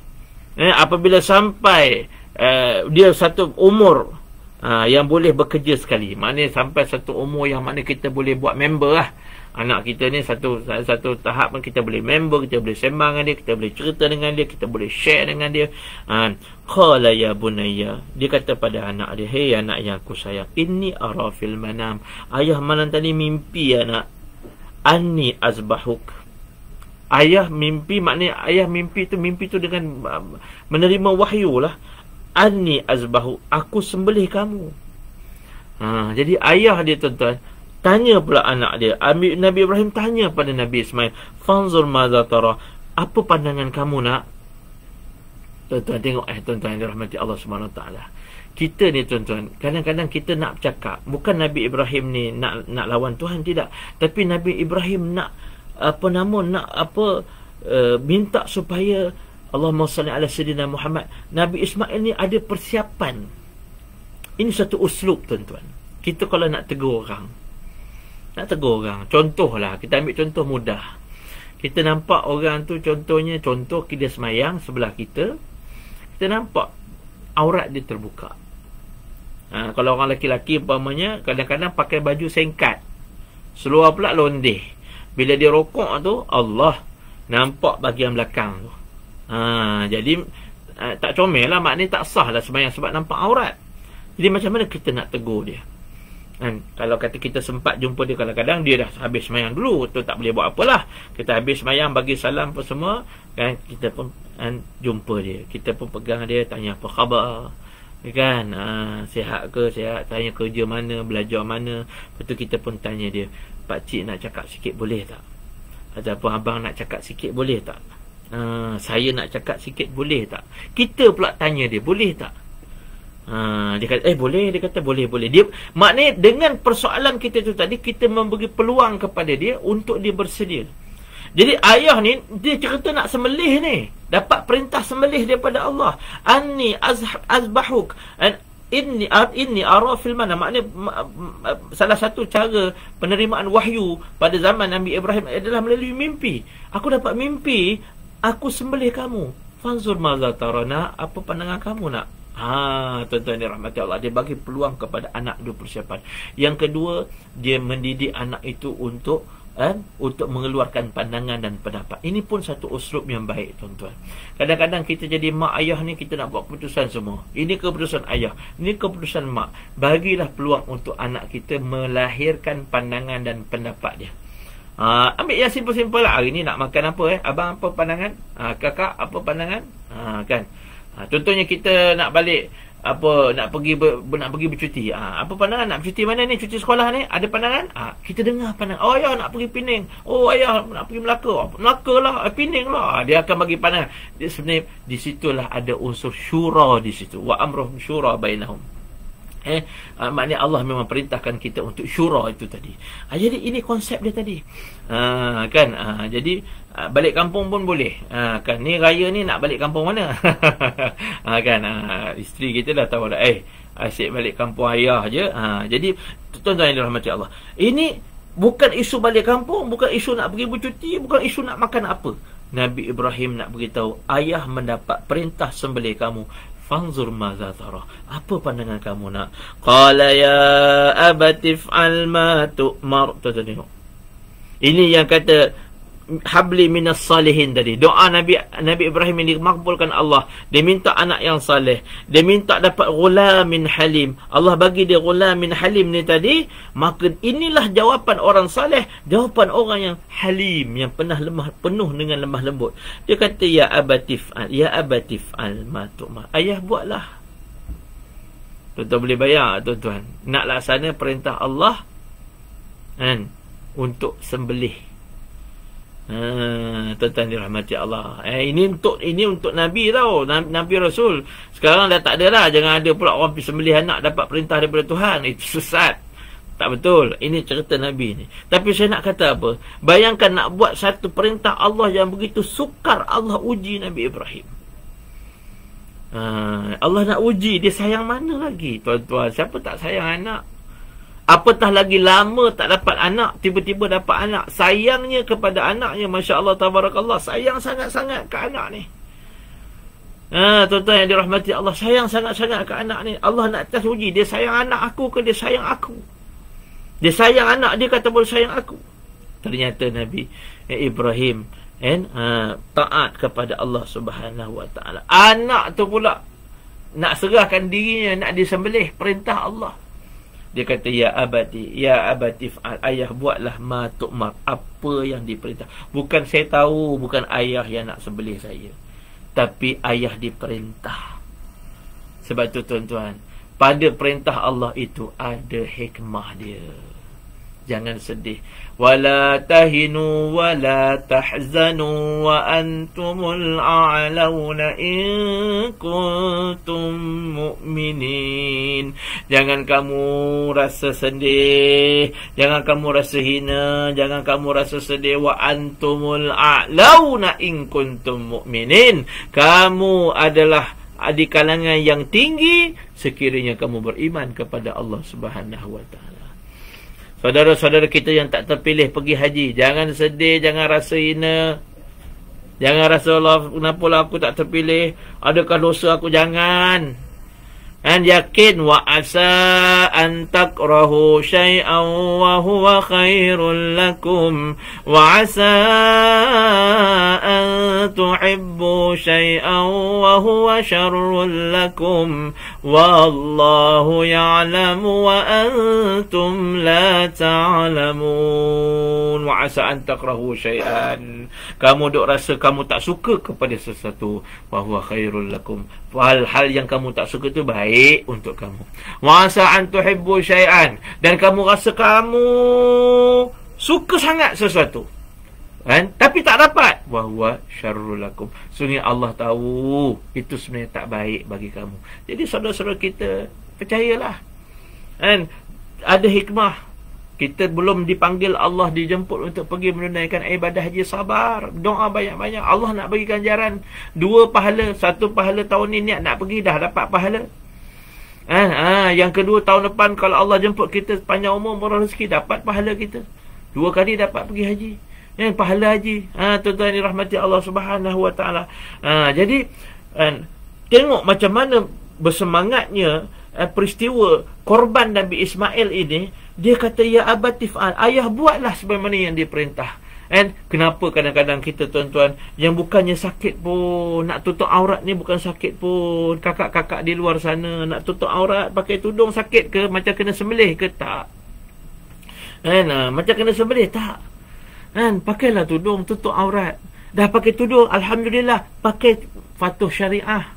dia satu umur yang boleh bekerja sekali. Maknanya sampai satu umur yang mana kita boleh buat member lah. Anak kita ni satu tahap pun kita boleh member, kita boleh sembang dengan dia, kita boleh cerita dengan dia, kita boleh share dengan dia. Qala ya bunayya. Dia kata pada anak dia, "Hei anak yang aku sayang, inni ara fil manam." Ayah malam tadi mimpi anak. Anni azbahuk. Ayah mimpi, maknanya ayah mimpi tu dengan menerima wahyu lah. Anni azbahu, aku sembelih kamu. Jadi ayah dia, tuan-tuan, tanya pula anak dia. Nabi Ibrahim tanya pada Nabi Ismail, fanzur madza tara, apa pandangan kamu nak? Tuan-tuan tengok, tuan-tuan yang dirahmati Allah Subhanahu Wa Taala. Kita ni, tuan-tuan, kadang-kadang kita nak bercakap, bukan Nabi Ibrahim ni nak lawan Tuhan, tidak, tapi Nabi Ibrahim nak minta supaya Allahumma salli ala sayyidina Muhammad. Nabi Ismail ni ada persiapan. Ini satu uslub, tuan-tuan. Kita kalau nak tegur orang, contohlah, kita ambil contoh mudah. Kita nampak orang tu, contoh dia semayang sebelah kita nampak aurat dia terbuka. Kalau orang lelaki-lelaki umpamanya kadang-kadang pakai baju singkat, seluar pula londeh. Bila dia rokok tu, Allah nampak bahagian belakang tu. Jadi tak comel lah, maknanya tak sah lah sembahyang sebab nampak aurat. Jadi macam mana kita nak tegur dia? Kalau kata kita sempat jumpa dia, kadang-kadang dia dah habis sembahyang dulu, tu tak boleh buat apalah. Kita habis sembahyang, bagi salam apa semua, kan, kita pun jumpa dia, kita pun pegang dia, tanya apa khabar, kan, sihat ke, sihat, tanya kerja mana, belajar mana. Lepas tu kita pun tanya dia, pakcik nak cakap sikit boleh tak? Ataupun abang nak cakap sikit boleh tak? Saya nak cakap sikit boleh tak? Kita pula tanya dia, boleh tak? Dia kata boleh. Dia kata boleh. Dia, maknanya dengan persoalan kita tu tadi, kita memberi peluang kepada dia untuk dia bersedia. Jadi ayah ni, dia cerita nak sembelih ni, dapat perintah sembelih daripada Allah. Anni azbahuk, inni ara fil manam. Maknanya salah satu cara penerimaan wahyu pada zaman Nabi Ibrahim adalah melalui mimpi. Aku dapat mimpi, aku sembelih kamu. Fanzur madza tarana, apa pandangan kamu nak? Tuan-tuan yang rahmati Allah, dia bagi peluang kepada anak dia persiapan. Yang kedua, dia mendidik anak itu untuk mengeluarkan pandangan dan pendapat. Ini pun satu uslub yang baik, tuan-tuan. Kadang-kadang kita jadi mak ayah ni, kita nak buat keputusan semua. Ini keputusan ayah, ini keputusan mak. Bagilah peluang untuk anak kita melahirkan pandangan dan pendapat dia. Ambil yang simple-simple lah. Hari ni nak makan apa? Abang apa pandangan? Kakak apa pandangan? Kan? Contohnya kita nak balik, nak pergi bercuti. Apa pandangan? Nak bercuti mana ni? Cuti sekolah ni? Ada pandangan? Kita dengar pandangan. Oh, ayah nak pergi Pening. Oh, ayah nak pergi Melaka. Melaka lah, Pening lah. Dia akan bagi pandangan. Dia sebenarnya di situlah ada unsur syura di situ. Wa amruhum syura bainahum. Maknanya Allah memang perintahkan kita untuk syura itu tadi. Jadi ini konsep dia tadi. Kan? Jadi balik kampung pun boleh. Kan, ni raya ni nak balik kampung mana? Kan? Isteri kita dah tahu dah. Asyik balik kampung ayah je. Jadi tuan-tuan yang dirahmati Allah, ini bukan isu balik kampung, bukan isu nak pergi bercuti, bukan isu nak makan apa. Nabi Ibrahim nak beritahu, ayah mendapat perintah sembelih kamu. Fanzur madza tara, apa pandangan kamu nak? Qala ya abati fa'al ma tu'mar. Tuan-tuan tengok, ini yang kata habli minas salihin tadi. Doa Nabi Ibrahim ini makbulkan Allah. Dia minta anak yang saleh. Dia minta dapat ghulamin halim. Allah bagi dia ghulamin halim ni tadi. Maka inilah jawapan orang saleh. Jawapan orang yang halim, yang penuh dengan lemah lembut. Dia kata, ya abatif al ma tu'mar. Ayah buatlah. Tuan-tuan boleh bayar, tuan-tuan. Nak laksana perintah Allah kan, untuk sembelih. Tuan-tuan dirahmati Allah. Ini untuk Nabi tau, Nabi Rasul. Sekarang dah tak ada lah. Jangan ada pula orang pergi sembelih anak dapat perintah daripada Tuhan. Itu sesat. Tak betul. Ini cerita Nabi ni. Tapi saya nak kata apa? Bayangkan nak buat satu perintah Allah yang begitu sukar. Allah uji Nabi Ibrahim. Allah nak uji. Dia sayang mana lagi, tuan-tuan? Siapa tak sayang anak? Apatah lagi lama tak dapat anak, tiba-tiba dapat anak. Sayangnya kepada anaknya, Masya Allah, Tabarakallah. Sayang sangat-sangat ke anak ni. Tuan-tuan yang dirahmati Allah, sayang sangat-sangat ke anak ni. Allah nak test uji. Dia sayang anak aku ke dia sayang aku? Dia sayang anak dia kata boleh sayang aku. Ternyata Nabi Ibrahim taat kepada Allah Subhanahu Wa Taala. Anak tu pula nak serahkan dirinya, nak disembelih, perintah Allah. Dia kata, ya abati fa'al, ayah buatlah ma tu'mar, apa yang diperintah. Bukan saya tahu, bukan ayah yang nak sembelih saya, tapi ayah diperintah. Sebab tu tuan-tuan, pada perintah Allah itu ada hikmah dia. Jangan sedih. Wala tahinu wala tahzanu wa antumul a'launa in kuntum mu'minin. Jangan kamu rasa sedih, jangan kamu rasa hina, jangan kamu rasa sedih. Wa antumul a'launa in kuntum mu'minin. Kamu adalah di kalangan yang tinggi sekiranya kamu beriman kepada Allah Subhanahu Wa Taala. Saudara-saudara kita yang tak terpilih pergi haji, jangan sedih, jangan rasa hina, jangan rasa Allah, kenapalah aku tak terpilih, adakah dosa aku? Jangan. Dan yakin, wa asa an takrahu syai'an wa huwa khairul lakum, wa asa an tuhibbu syai'an wa huwa syarrul lakum, wallahu ya'lamu wa antum la ta'lamun. Wa asa an takrahu syai'an, kamu duk rasa kamu tak suka kepada sesuatu, wa huwa khairul lakum, hal-hal yang kamu tak suka itu baik untuk kamu. Wa asa an tuhibbu syai'an, dan kamu rasa kamu suka sangat sesuatu kan, tapi tak dapat, wa huwa syarrul lakum, sungguh Allah tahu itu sebenarnya tak baik bagi kamu. Jadi saudara-saudara kita, percayalah kan, ada hikmah. Kita belum dipanggil Allah, dijemput untuk pergi menunaikan ibadah haji, sabar, doa banyak-banyak. Allah nak bagi ganjaran 2 pahala. 1 pahala tahun ni niat nak pergi, dah dapat pahala. Yang kedua tahun depan kalau Allah jemput kita panjang umur, murah rezeki, dapat pahala kita. 2 kali dapat pergi haji. Pahala haji. Tuan-tuan dirahmati Allah Subhanahu Wa Taala. Jadi tengok macam mana bersemangatnya peristiwa korban Nabi Ismail ini. Dia kata, ya abati fa'al, ayah buatlah sebagaimana yang diperintah. Kenapa kadang-kadang kita tuan-tuan yang bukannya sakit pun, nak tutup aurat ni bukan sakit pun, kakak-kakak di luar sana nak tutup aurat pakai tudung, sakit ke? Macam kena sembelih ke? Tak. Macam kena sembelih? Tak. Pakailah tudung, tutup aurat. Dah pakai tudung, alhamdulillah, pakai patuh syariah.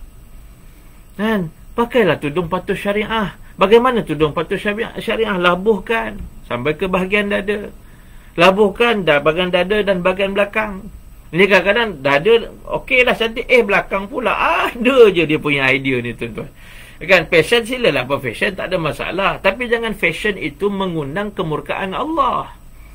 Pakailah tudung patuh syariah. Bagaimana tudung patuh syariah? Labuhkan sampai ke bahagian dada. Labuhkan bahagian dada dan bahagian belakang. Ini kadang-kadang dada okeylah cantik, belakang pula ada je dia punya idea ni tuan-tuan. Kan, fashion silalah apa fashion, tak ada masalah. Tapi jangan fashion itu mengundang kemurkaan Allah.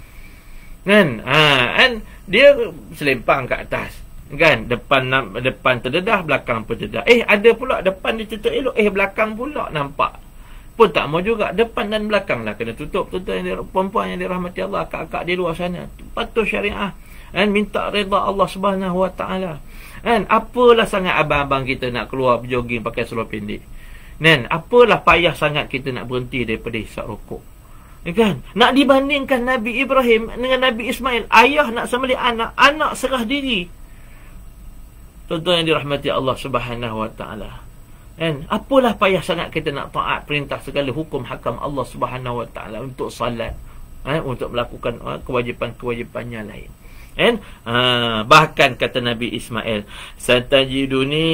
Kan? Dia selempang ke atas. Kan, depan terdedah, belakang terdedah. Ada pula depan dia tutup elok, belakang pula nampak. Pun tak mau juga, depan dan belakang lah kena tutup. Tuan-tuan yang perempuan yang dirahmati Allah, kakak di luar sana, patuh syariah. Minta redha Allah Subhanahu Wa Taala. Apalah sangat abang-abang kita nak keluar berjoging pakai seluar pendek. Apalah payah sangat kita nak berhenti daripada hisap rokok. Kan? Nak dibandingkan Nabi Ibrahim dengan Nabi Ismail. Ayah nak sembelih anak, anak serah diri. Tuan-tuan yang dirahmati Allah Subhanahu Wa Taala. Kan? Apalah payah sangat kita nak taat perintah segala hukum hakam Allah Subhanahu Wa Taala untuk salat, untuk melakukan kewajipan-kewajipannya lain. Kan? Bahkan kata Nabi Ismail, satajiduni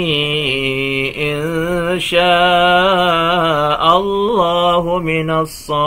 insya'allahu minas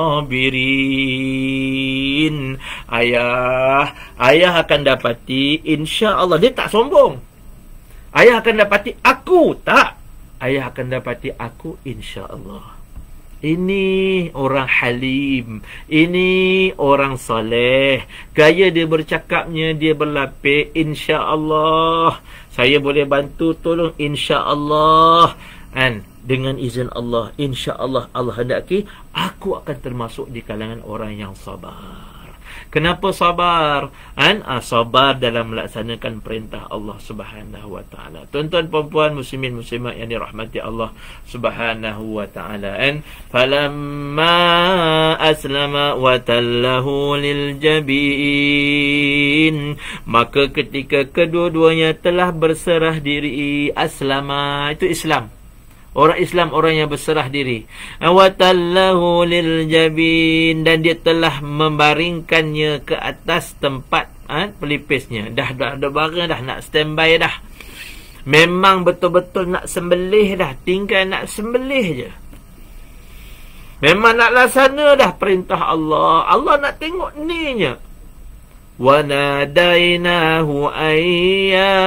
sabirin. Ayah akan dapati, insya-Allah. Dia tak sombong. Ayah akan dapati aku, tak. Ayah akan dapati aku, insya-Allah. Ini orang halim, ini orang soleh. Gaya dia bercakapnya, dia berlapik, insya-Allah saya boleh bantu tolong, insya-Allah. Dan dengan izin Allah, insya-Allah Allah hendaki aku akan termasuk di kalangan orang yang sabar. Kenapa sabar? Sabar dalam melaksanakan perintah Allah Subhanahu Wa Taala. Tuan-tuan puan-puan muslimin muslimat yang dirahmati Allah Subhanahu Wa Taala. Falamma aslama wa tallahu lil jabin. Maka ketika kedua-duanya telah berserah diri, aslama itu Islam. Orang Islam, orang yang berserah diri. Watallahu lil jabin, dan dia telah membaringkannya ke atas tempat pelipisnya. Dah barang dah, nak standby dah. Memang betul-betul nak sembelih dah, tinggal nak sembelih je. Memang nak laksana dah perintah Allah. Allah nak tengok ni je. وَنَادَيْنَاهُ أَيَّا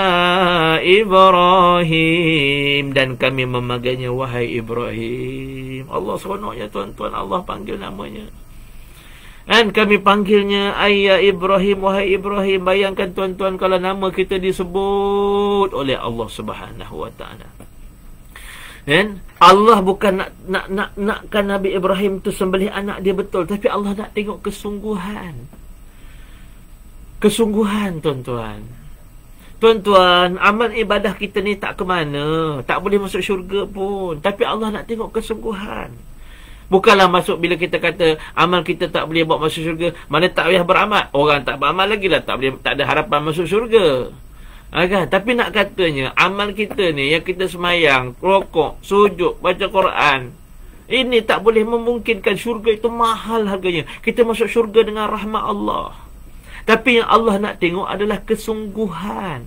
Ibrahim, dan kami memanggilnya wahai Ibrahim. Allah seronoknya tuan-tuan, Allah panggil namanya. Dan kami panggilnya ayya Ibrahim, wahai Ibrahim. Bayangkan tuan-tuan kalau nama kita disebut oleh Allah Subhanahu Wa Taala. Dan Allah bukan nakkan Nabi Ibrahim tu sembelih anak dia betul, tapi Allah nak tengok kesungguhan. Kesungguhan, tuan-tuan. Tuan-tuan, amal ibadah kita ni tak ke mana, tak boleh masuk syurga pun, tapi Allah nak tengok kesungguhan. Bukanlah masuk bila kita kata amal kita tak boleh bawa masuk syurga, mana tak payah beramal. Orang tak beramal lagi lah, tak ada harapan masuk syurga. Kan? Tapi nak katanya amal kita ni, yang kita semayang, rokok, sujud, baca Quran, ini tak boleh memungkinkan. Syurga itu mahal harganya. Kita masuk syurga dengan rahmat Allah. Tapi yang Allah nak tengok adalah kesungguhan.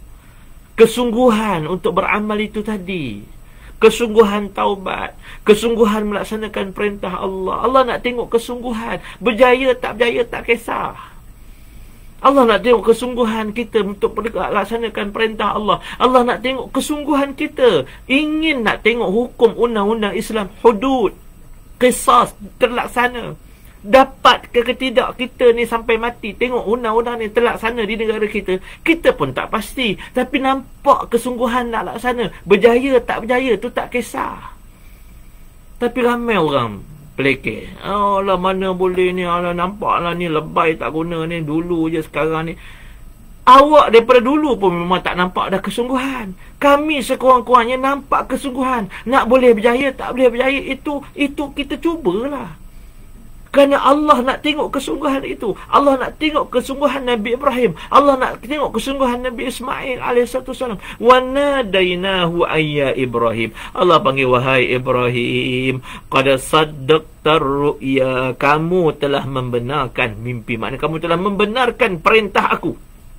Kesungguhan untuk beramal itu tadi. Kesungguhan taubat. Kesungguhan melaksanakan perintah Allah. Allah nak tengok kesungguhan. Berjaya tak kisah. Allah nak tengok kesungguhan kita untuk melaksanakan perintah Allah. Allah nak tengok kesungguhan kita. Ingin nak tengok hukum undang-undang Islam, hudud, qisas terlaksana. Dapat ke tidak kita ni sampai mati tengok undang-undang ni terlaksana di negara kita, kita pun tak pasti. Tapi nampak kesungguhan nak laksana. Berjaya tak berjaya tu tak kisah. Tapi ramai orang pelekeh. Alah mana boleh ni, alah nampaklah ni lebay tak guna ni, dulu je sekarang ni. Awak daripada dulu pun memang tak nampak dah kesungguhan. Kami sekurang-kurangnya nampak kesungguhan. Nak boleh berjaya tak boleh berjaya, itu kita cubalah. Kerana Allah nak tengok kesungguhan itu. Allah nak tengok kesungguhan Nabi Ibrahim. Allah nak tengok kesungguhan Nabi Ismail alaihissalam. Wa nadainahu ayya Ibrahim. Allah panggil wahai Ibrahim, qad saddaqtar ru'ya. Kamu telah membenarkan mimpi. Maknanya kamu telah membenarkan perintah aku.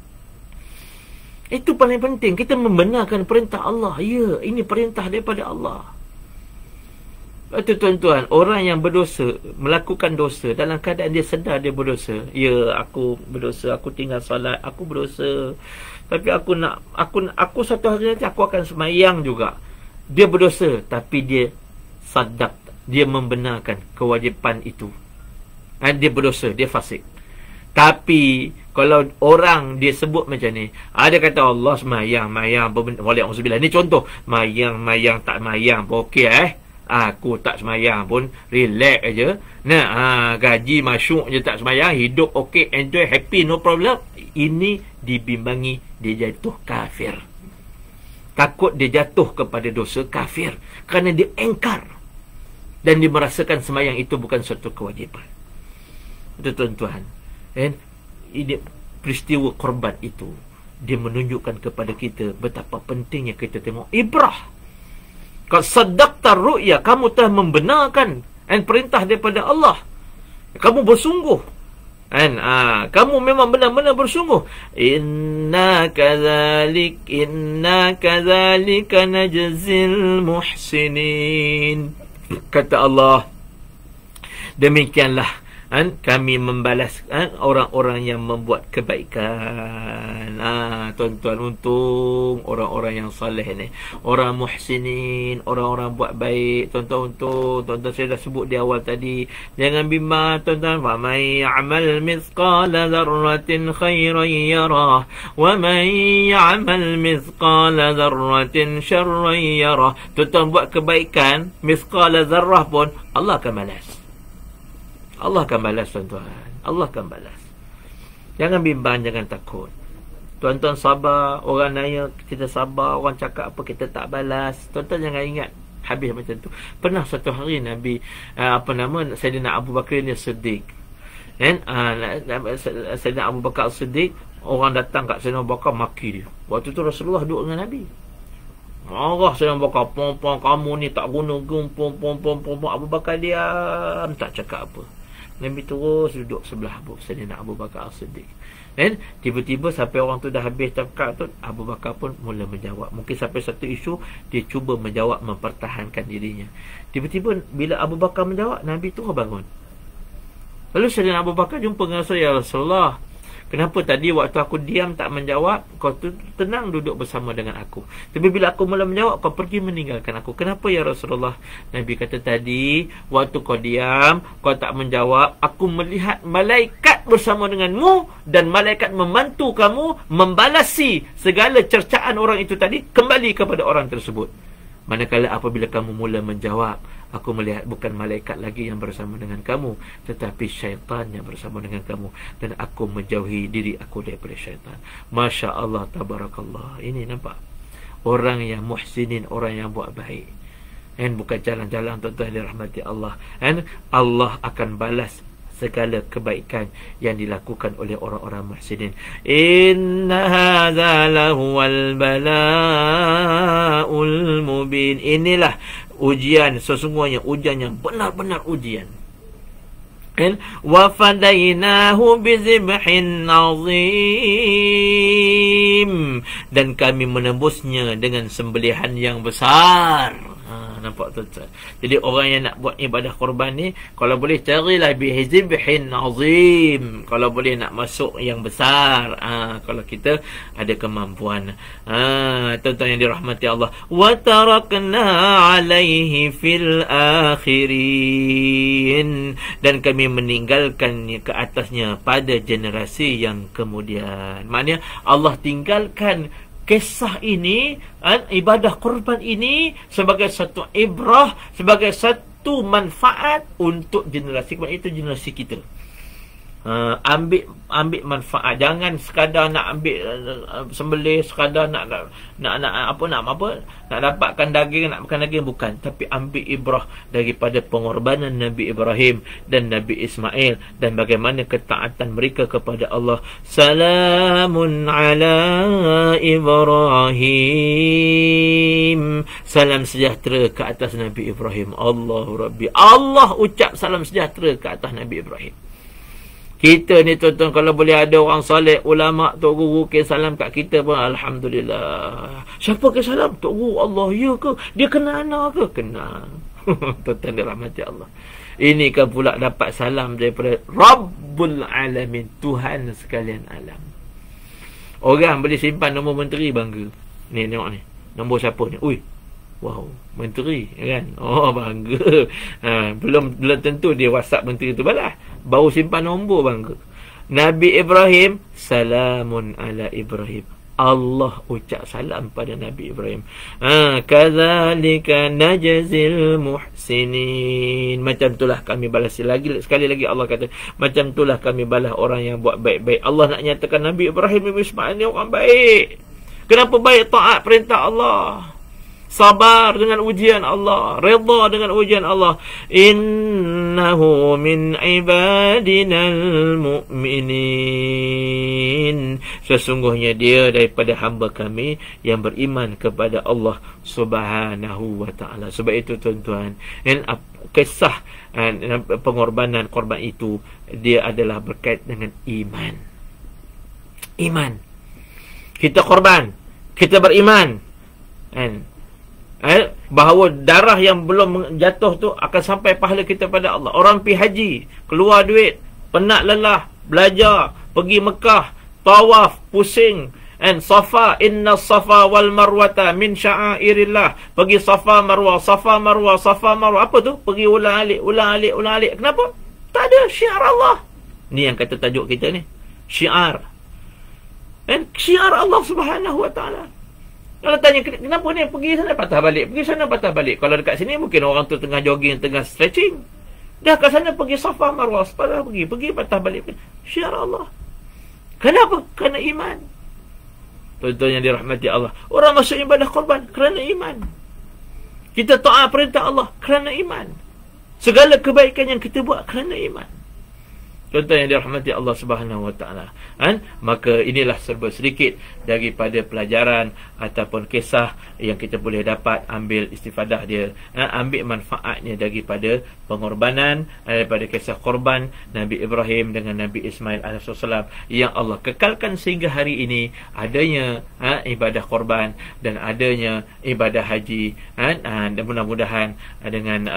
Itu paling penting. Kita membenarkan perintah Allah. Ya, ini perintah daripada Allah. Itu tuan-tuan, orang yang berdosa, melakukan dosa dalam keadaan dia sedar dia berdosa. Ya, aku berdosa, aku tinggal salat, aku berdosa. Tapi aku satu hari nanti aku akan semayang juga. Dia berdosa, tapi dia sadaq, dia membenarkan kewajipan itu. Dia berdosa, dia fasik. Tapi kalau orang dia sebut macam ni, ada kata Allah semayang, wa'alaikumsalam. Ni contoh, mayang tak mayang pun okey aku tak semayang pun relax aja. Gaji masyuk je tak semayang, hidup okey, enjoy, happy, no problem. Ini dibimbangi dia jatuh kafir. Takut dia jatuh kepada dosa kafir kerana dia engkar. dan dia merasakan sembahyang itu bukan suatu kewajipan. Tuan-tuan, ini peristiwa korban itu, dia menunjukkan kepada kita betapa pentingnya kita tengok ibrah. Qad saddaqta ru'ya, kamu telah membenarkan perintah daripada Allah. Kamu bersungguh. Kamu memang benar-benar bersungguh. Inna kadzalika najzil muhsinin. Kata Allah, demikianlah kami membalas orang-orang yang membuat kebaikan. Tuan-tuan, untung orang-orang yang saleh ni, orang muhsinin, orang-orang buat baik. Tuan-tuan, untung. Tuan-tuan, saya dah sebut di awal tadi, jangan bimbang tuan-tuan. Wa may ya'mal mithqala dzarratin khairan yarah wa may ya'mal mithqala dzarratin syarran yarah. Tuan-tuan, buat kebaikan mithqala dzarrah pun Allah akan balas. Allah akan balas, tuan-tuan. Allah akan balas. Jangan bimbang, jangan takut. Tuan-tuan sabar. Orang nanya, kita sabar. Orang cakap apa, kita tak balas. Tuan-tuan jangan ingat habis macam tu. Pernah satu hari Nabi, Sayyidina Abu Bakar ni Siddiq. Sayyidina Abu Bakar Siddiq, orang datang kat Sayyidina Abu Bakar maki dia. Waktu tu Rasulullah duduk dengan Nabi. Marah Sayyidina Abu Bakar, pom-pom, kamu ni tak guna pom. Abu Bakar diam, tak cakap apa. Nabi terus duduk sebelah Sayyidina Abu Bakar As-Siddiq. Tiba-tiba sampai orang tu dah habis cakap tu, Abu Bakar pun mula menjawab. Mungkin sampai satu isu, dia cuba menjawab, mempertahankan dirinya. Tiba-tiba bila Abu Bakar menjawab, Nabi terus bangun. Lalu Sayyidina Abu Bakar jumpa dengan Rasulullah, ya Rasulullah, kenapa tadi waktu aku diam tak menjawab, kau tu tenang duduk bersama dengan aku. Tapi bila aku mula menjawab, kau pergi meninggalkan aku. Kenapa ya Rasulullah? Nabi kata, tadi waktu kau diam, kau tak menjawab, aku melihat malaikat bersama denganmu, dan malaikat membantu kamu membalasi segala cercaan orang itu tadi kembali kepada orang tersebut. Manakala apabila kamu mula menjawab, aku melihat bukan malaikat lagi yang bersama dengan kamu, tetapi syaitan yang bersama dengan kamu, dan aku menjauhi diri aku daripada syaitan. Masya Allah, tabarakallah. Ini nampak orang yang muhsinin, orang yang buat baik, bukan jalan-jalan, tuan-tuan dirahmati Allah. Allah akan balas segala kebaikan yang dilakukan oleh orang-orang muhsinin. Inna hadza lahuwal bala'ul mubin. Inilah ujian, sesungguhnya ujian yang benar-benar ujian. Wa fadainahu bizibhin azim, dan kami menembusnya dengan sembelihan yang besar. Nampak tuan-tuan? Jadi orang yang nak buat ibadah korban ni, kalau boleh carilah bihizibhin azim. Kalau boleh nak masuk yang besar, kalau kita ada kemampuan. Tuan-tuan yang dirahmati Allah, wa tarakna alaihi fil akhirin, dan kami meninggalkan ke atasnya pada generasi yang kemudian. Maknanya Allah tinggalkan kisah ini, ibadah korban ini sebagai satu ibrah, sebagai satu manfaat untuk generasi kemudian, itu generasi kita. Ambil manfaat, jangan sekadar nak ambil sembelih, sekadar nak dapatkan daging, nak makan daging, bukan, tapi ambil ibrah daripada pengorbanan Nabi Ibrahim dan Nabi Ismail, dan bagaimana ketaatan mereka kepada Allah. Salamun ala Ibrahim, salam sejahtera ke atas Nabi Ibrahim. Allahu Rabbi, Allah ucap salam sejahtera ke atas Nabi Ibrahim. Kita ni tuan-tuan, kalau boleh ada orang saleh, ulama, tok guru ke salam kat kita pun alhamdulillah. Siapa ke salam? Tok guru. Allah, ya ke? Dia kenal anak ke? Kenal. Tuan-tuan dirahmati Allah. Ini kan pula dapat salam daripada Rabbul Alamin, Tuhan sekalian alam. Orang boleh simpan nombor menteri, bangga. Ni tengok ni, nombor siapa ni? Ui, wow, menteri kan? Oh, bangga. Belum tentu dia WhatsApp menteri tu balas, baru simpan nombor, bangga. Nabi Ibrahim, salamun ala Ibrahim, Allah ucap salam pada Nabi Ibrahim. Kadzalika najzil muhsinin, macam itulah kami balas. Sekali lagi Allah kata, macam itulah kami balas orang yang buat baik-baik. Allah nak nyatakan Nabi Ibrahim Ismail ni orang baik. Kenapa baik? Taat perintah Allah. sabar dengan ujian Allah, redha dengan ujian Allah. Innahu min ibadinal mu'minin, sesungguhnya dia daripada hamba kami yang beriman kepada Allah Subhanahu wa ta'ala. Sebab itu tuan-tuan, kisah pengorbanan korban itu, dia adalah berkait dengan iman. Iman. Kita korban, kita beriman, bahawa darah yang belum jatuh tu akan sampai pahala kita pada Allah. Orang pergi haji, keluar duit, penat lelah, belajar, pergi Mekah, tawaf, pusing, Safa, inna safa wal marwata min sya'airillah. Pergi Safa Marwah, Safa Marwah, Safa Marwah. Apa tu? Pergi ulang-alik. Kenapa? Tak ada syiar Allah. Ni yang kata tajuk kita ni, syiar. Syiar Allah Subhanahu wa ta'ala. Kalau tanya, kenapa ni pergi sana patah balik, pergi sana patah balik. Kalau dekat sini mungkin orang tu tengah jogging, tengah stretching. Dah kat sana pergi Safa Marwah, pergi patah balik. Syiar Allah. Kenapa? Kerana iman. Tuan-tuan yang dirahmati Allah, orang masuk ibadah korban kerana iman. Kita taat perintah Allah kerana iman. Segala kebaikan yang kita buat kerana iman. Tuan-tuan yang dirahmati Allah Subhanahu wa ta'ala, maka inilah serba sedikit daripada pelajaran ataupun kisah yang kita boleh dapat ambil istifadah dia, ambil manfaatnya daripada pengorbanan, daripada kisah korban Nabi Ibrahim dengan Nabi Ismail AS yang Allah kekalkan sehingga hari ini. Adanya ibadah korban dan adanya ibadah haji, dan mudah-mudahan dengan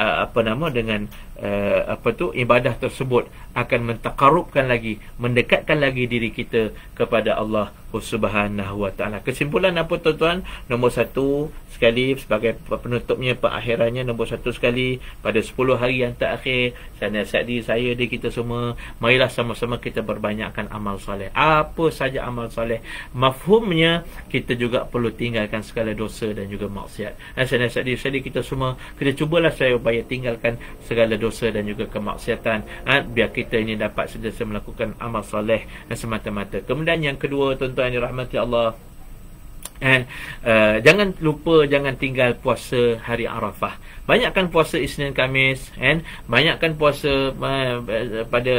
ibadah tersebut akan mentaqarrubkan lagi, mendekatkan lagi diri kita kepada Allah Subhanahu wa ta'ala. Kesimpulan apa tuan-tuan? Nombor satu sekali, sebagai penutupnya, perakhirannya, nombor satu sekali, pada 10 hari yang terakhir, saya nasihat diri saya, di kita semua, marilah sama-sama kita berbanyakkan amal soleh. Apa saja amal soleh, mafhumnya kita juga perlu tinggalkan segala dosa dan juga maksiat. Dan saya nasihat diri saya, kita semua, kita cubalah saya upaya tinggalkan segala dosa dan juga kemaksiatan, biar kita ini dapat sentiasa melakukan amal soleh semata-mata. Kemudian yang kedua, tuan-tuan yang dirahmati Allah, jangan lupa, jangan tinggal puasa hari Arafah. Banyakkan puasa Isnin Khamis, banyakkan puasa pada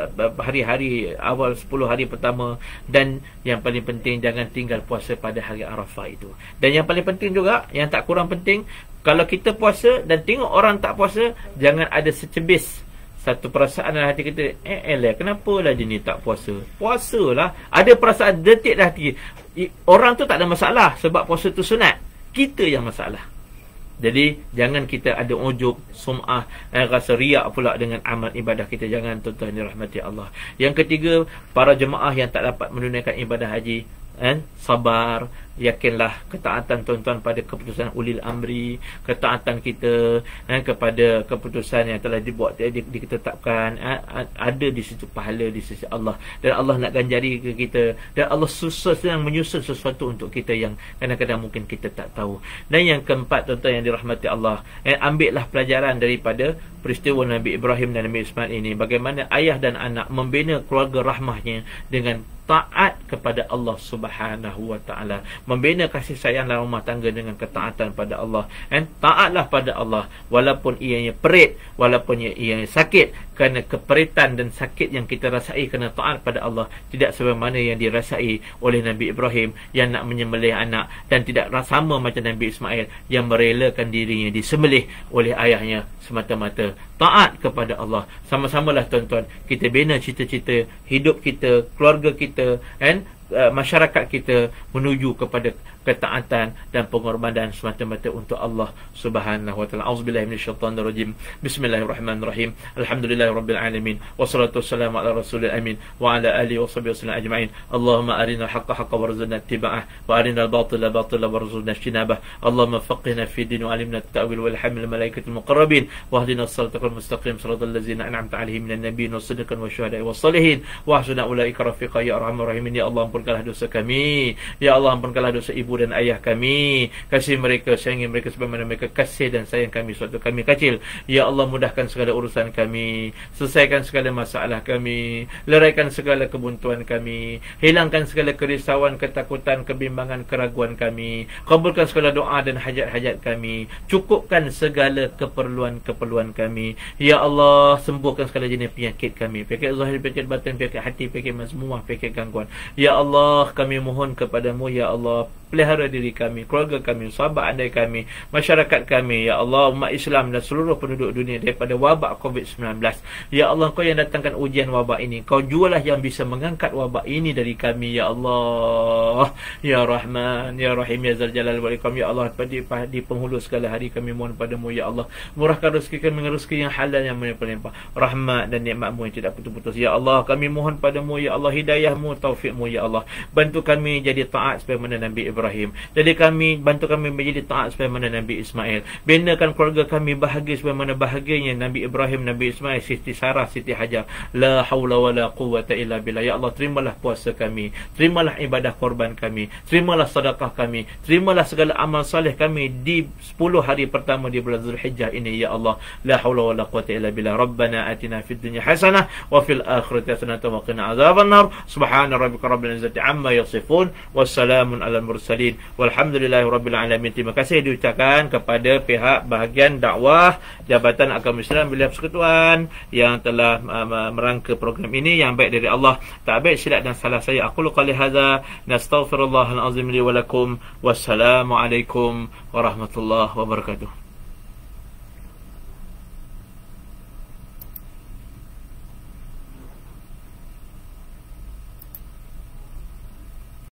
hari-hari awal 10 hari pertama, dan yang paling penting, jangan tinggal puasa pada hari Arafah itu. Dan yang paling penting juga, yang tak kurang penting, kalau kita puasa dan tengok orang tak puasa, jangan ada secebis satu perasaan dalam hati kita, kenapalah dia ni tak puasa. Puasalah. Ada perasaan detik dalam hati. Orang tu tak ada masalah sebab puasa tu sunat. Kita yang masalah. Jadi jangan kita ada ujub, sum'ah, rasa riak pula dengan amal ibadah kita. Jangan, tuan-tuan dirahmati Allah. Yang ketiga, para jemaah yang tak dapat menunaikan ibadah haji, sabar, yakinlah ketaatan tuan-tuan pada keputusan ulil amri, ketaatan kita kepada keputusan yang telah dibuat, ditetapkan, ada di situ pahala di sisi Allah, dan Allah nak ganjari ke kita, dan Allah sedang menyusun sesuatu untuk kita yang kadang-kadang mungkin kita tak tahu. Dan yang keempat, tuan-tuan yang dirahmati Allah, ambillah pelajaran daripada peristiwa Nabi Ibrahim dan Nabi Ismail ini, bagaimana ayah dan anak membina keluarga rahmahnya dengan taat kepada Allah Subhanahu wa ta'ala, membina kasih sayang dalam rumah tangga dengan ketaatan pada Allah. Taatlah pada Allah walaupun ianya perit, walaupun ianya sakit, kerana keperitan dan sakit yang kita rasai kerana taat pada Allah tidak sebagaimana yang dirasai oleh Nabi Ibrahim yang nak menyembelih anak, dan tidak sama macam Nabi Ismail yang merelakan dirinya disembelih oleh ayahnya semata-mata taat kepada Allah. Sama-samalah tuan-tuan, kita bina cita-cita hidup kita, keluarga kita, masyarakat kita menuju kepada ketaatan dan pengorbanan semata-mata untuk Allah Subhanahu wa taala. Auzubillahi minasyaitonir rajim. Bismillahirrahmanirrahim. Alhamdulillahirabbil alamin. Wassalatu wassalamu ala rasulil amin wa ala alihi washabihi wasallam ajma'in. Allahumma arinal haqqa haqqan warzuqna ittiba'ah wa arinal batila batilan warzuqna ijtinabah. Allahumma faqihna fid din wa 'allimna at-ta'wil wal hamil malaikatil muqarrabin wa hdina as-siratal mustaqim siratal ladzina an'amta 'alaihim minan nabiyyin was-siddiqin wasyuhada'i was-shalihin wa hasuna ulaika rafiqa. Ya arhamar rahimin, ya Allah ampunkanlah dosa kami, ya Allah ampunkanlah dosa ibu ibu dan ayah kami. Kasih mereka, sayangi mereka sebagaimana mereka kasih dan sayang kami sewaktu kami kecil. Ya Allah, mudahkan segala urusan kami, selesaikan segala masalah kami, leraikan segala kebuntuan kami, hilangkan segala kerisauan, ketakutan, kebimbangan, keraguan kami, kabulkan segala doa dan hajat-hajat kami, cukupkan segala keperluan-keperluan kami. Ya Allah, sembuhkan segala jenis penyakit kami, penyakit zahir, penyakit batin, penyakit hati, penyakit mazmumah, penyakit gangguan. Ya Allah, kami mohon kepadamu, ya Allah, pelihara diri kami, keluarga kami, sahabat andai kami, masyarakat kami, ya Allah, umat Islam dan seluruh penduduk dunia daripada wabak COVID-19. Ya Allah, Kau yang datangkan ujian wabak ini, Kau jualah yang bisa mengangkat wabak ini dari kami, ya Allah. Ya Rahman, ya Rahim, ya Zal Jalal wal Ikram. Ya Allah, di penghulu segala hari kami mohon padamu, ya Allah, murahkan rezeki kami dengan rezeki yang halal yang melimpah, rahmat dan nikmat-Mu yang tidak putus-putus. Ya Allah, kami mohon padamu, ya Allah, hidayah-Mu, taufik-Mu, ya Allah. Bantu kami jadi taat sebagaimana Nabi Ibrahim. Jadi bantu kami menjadi taat sebagaimana Nabi Ismail. Binakan keluarga kami bahagia sebagaimana bahagianya Nabi Ibrahim, Nabi Ismail, Siti Sarah, Siti Hajar. La haula wala quwwata illa billah. Ya Allah, terimalah puasa kami, terimalah ibadah korban kami, terimalah sedekah kami, terimalah segala amal soleh kami di 10 hari pertama di bulan Zulhijjah ini, ya Allah. La haula wala quwwata illa billah. Rabbana atina fid dunya hasanah wa fil akhirati hasanah wa qina azabannar. Subhana rabbika rabbil izzati amma yasifun, wassalamun alal mursalin, walhamdulillahi rabbil alamin. Terima kasih diucapkan kepada pihak bahagian dakwah Jabatan Agama Islam Wilayah Persekutuan yang telah merangka program ini. Yang baik dari Allah, tak baik silap dan salah saya. Aqulu qali hadza, nastaghfirullahal azim li wa lakum. Wassalamu alaikum warahmatullahi wabarakatuh.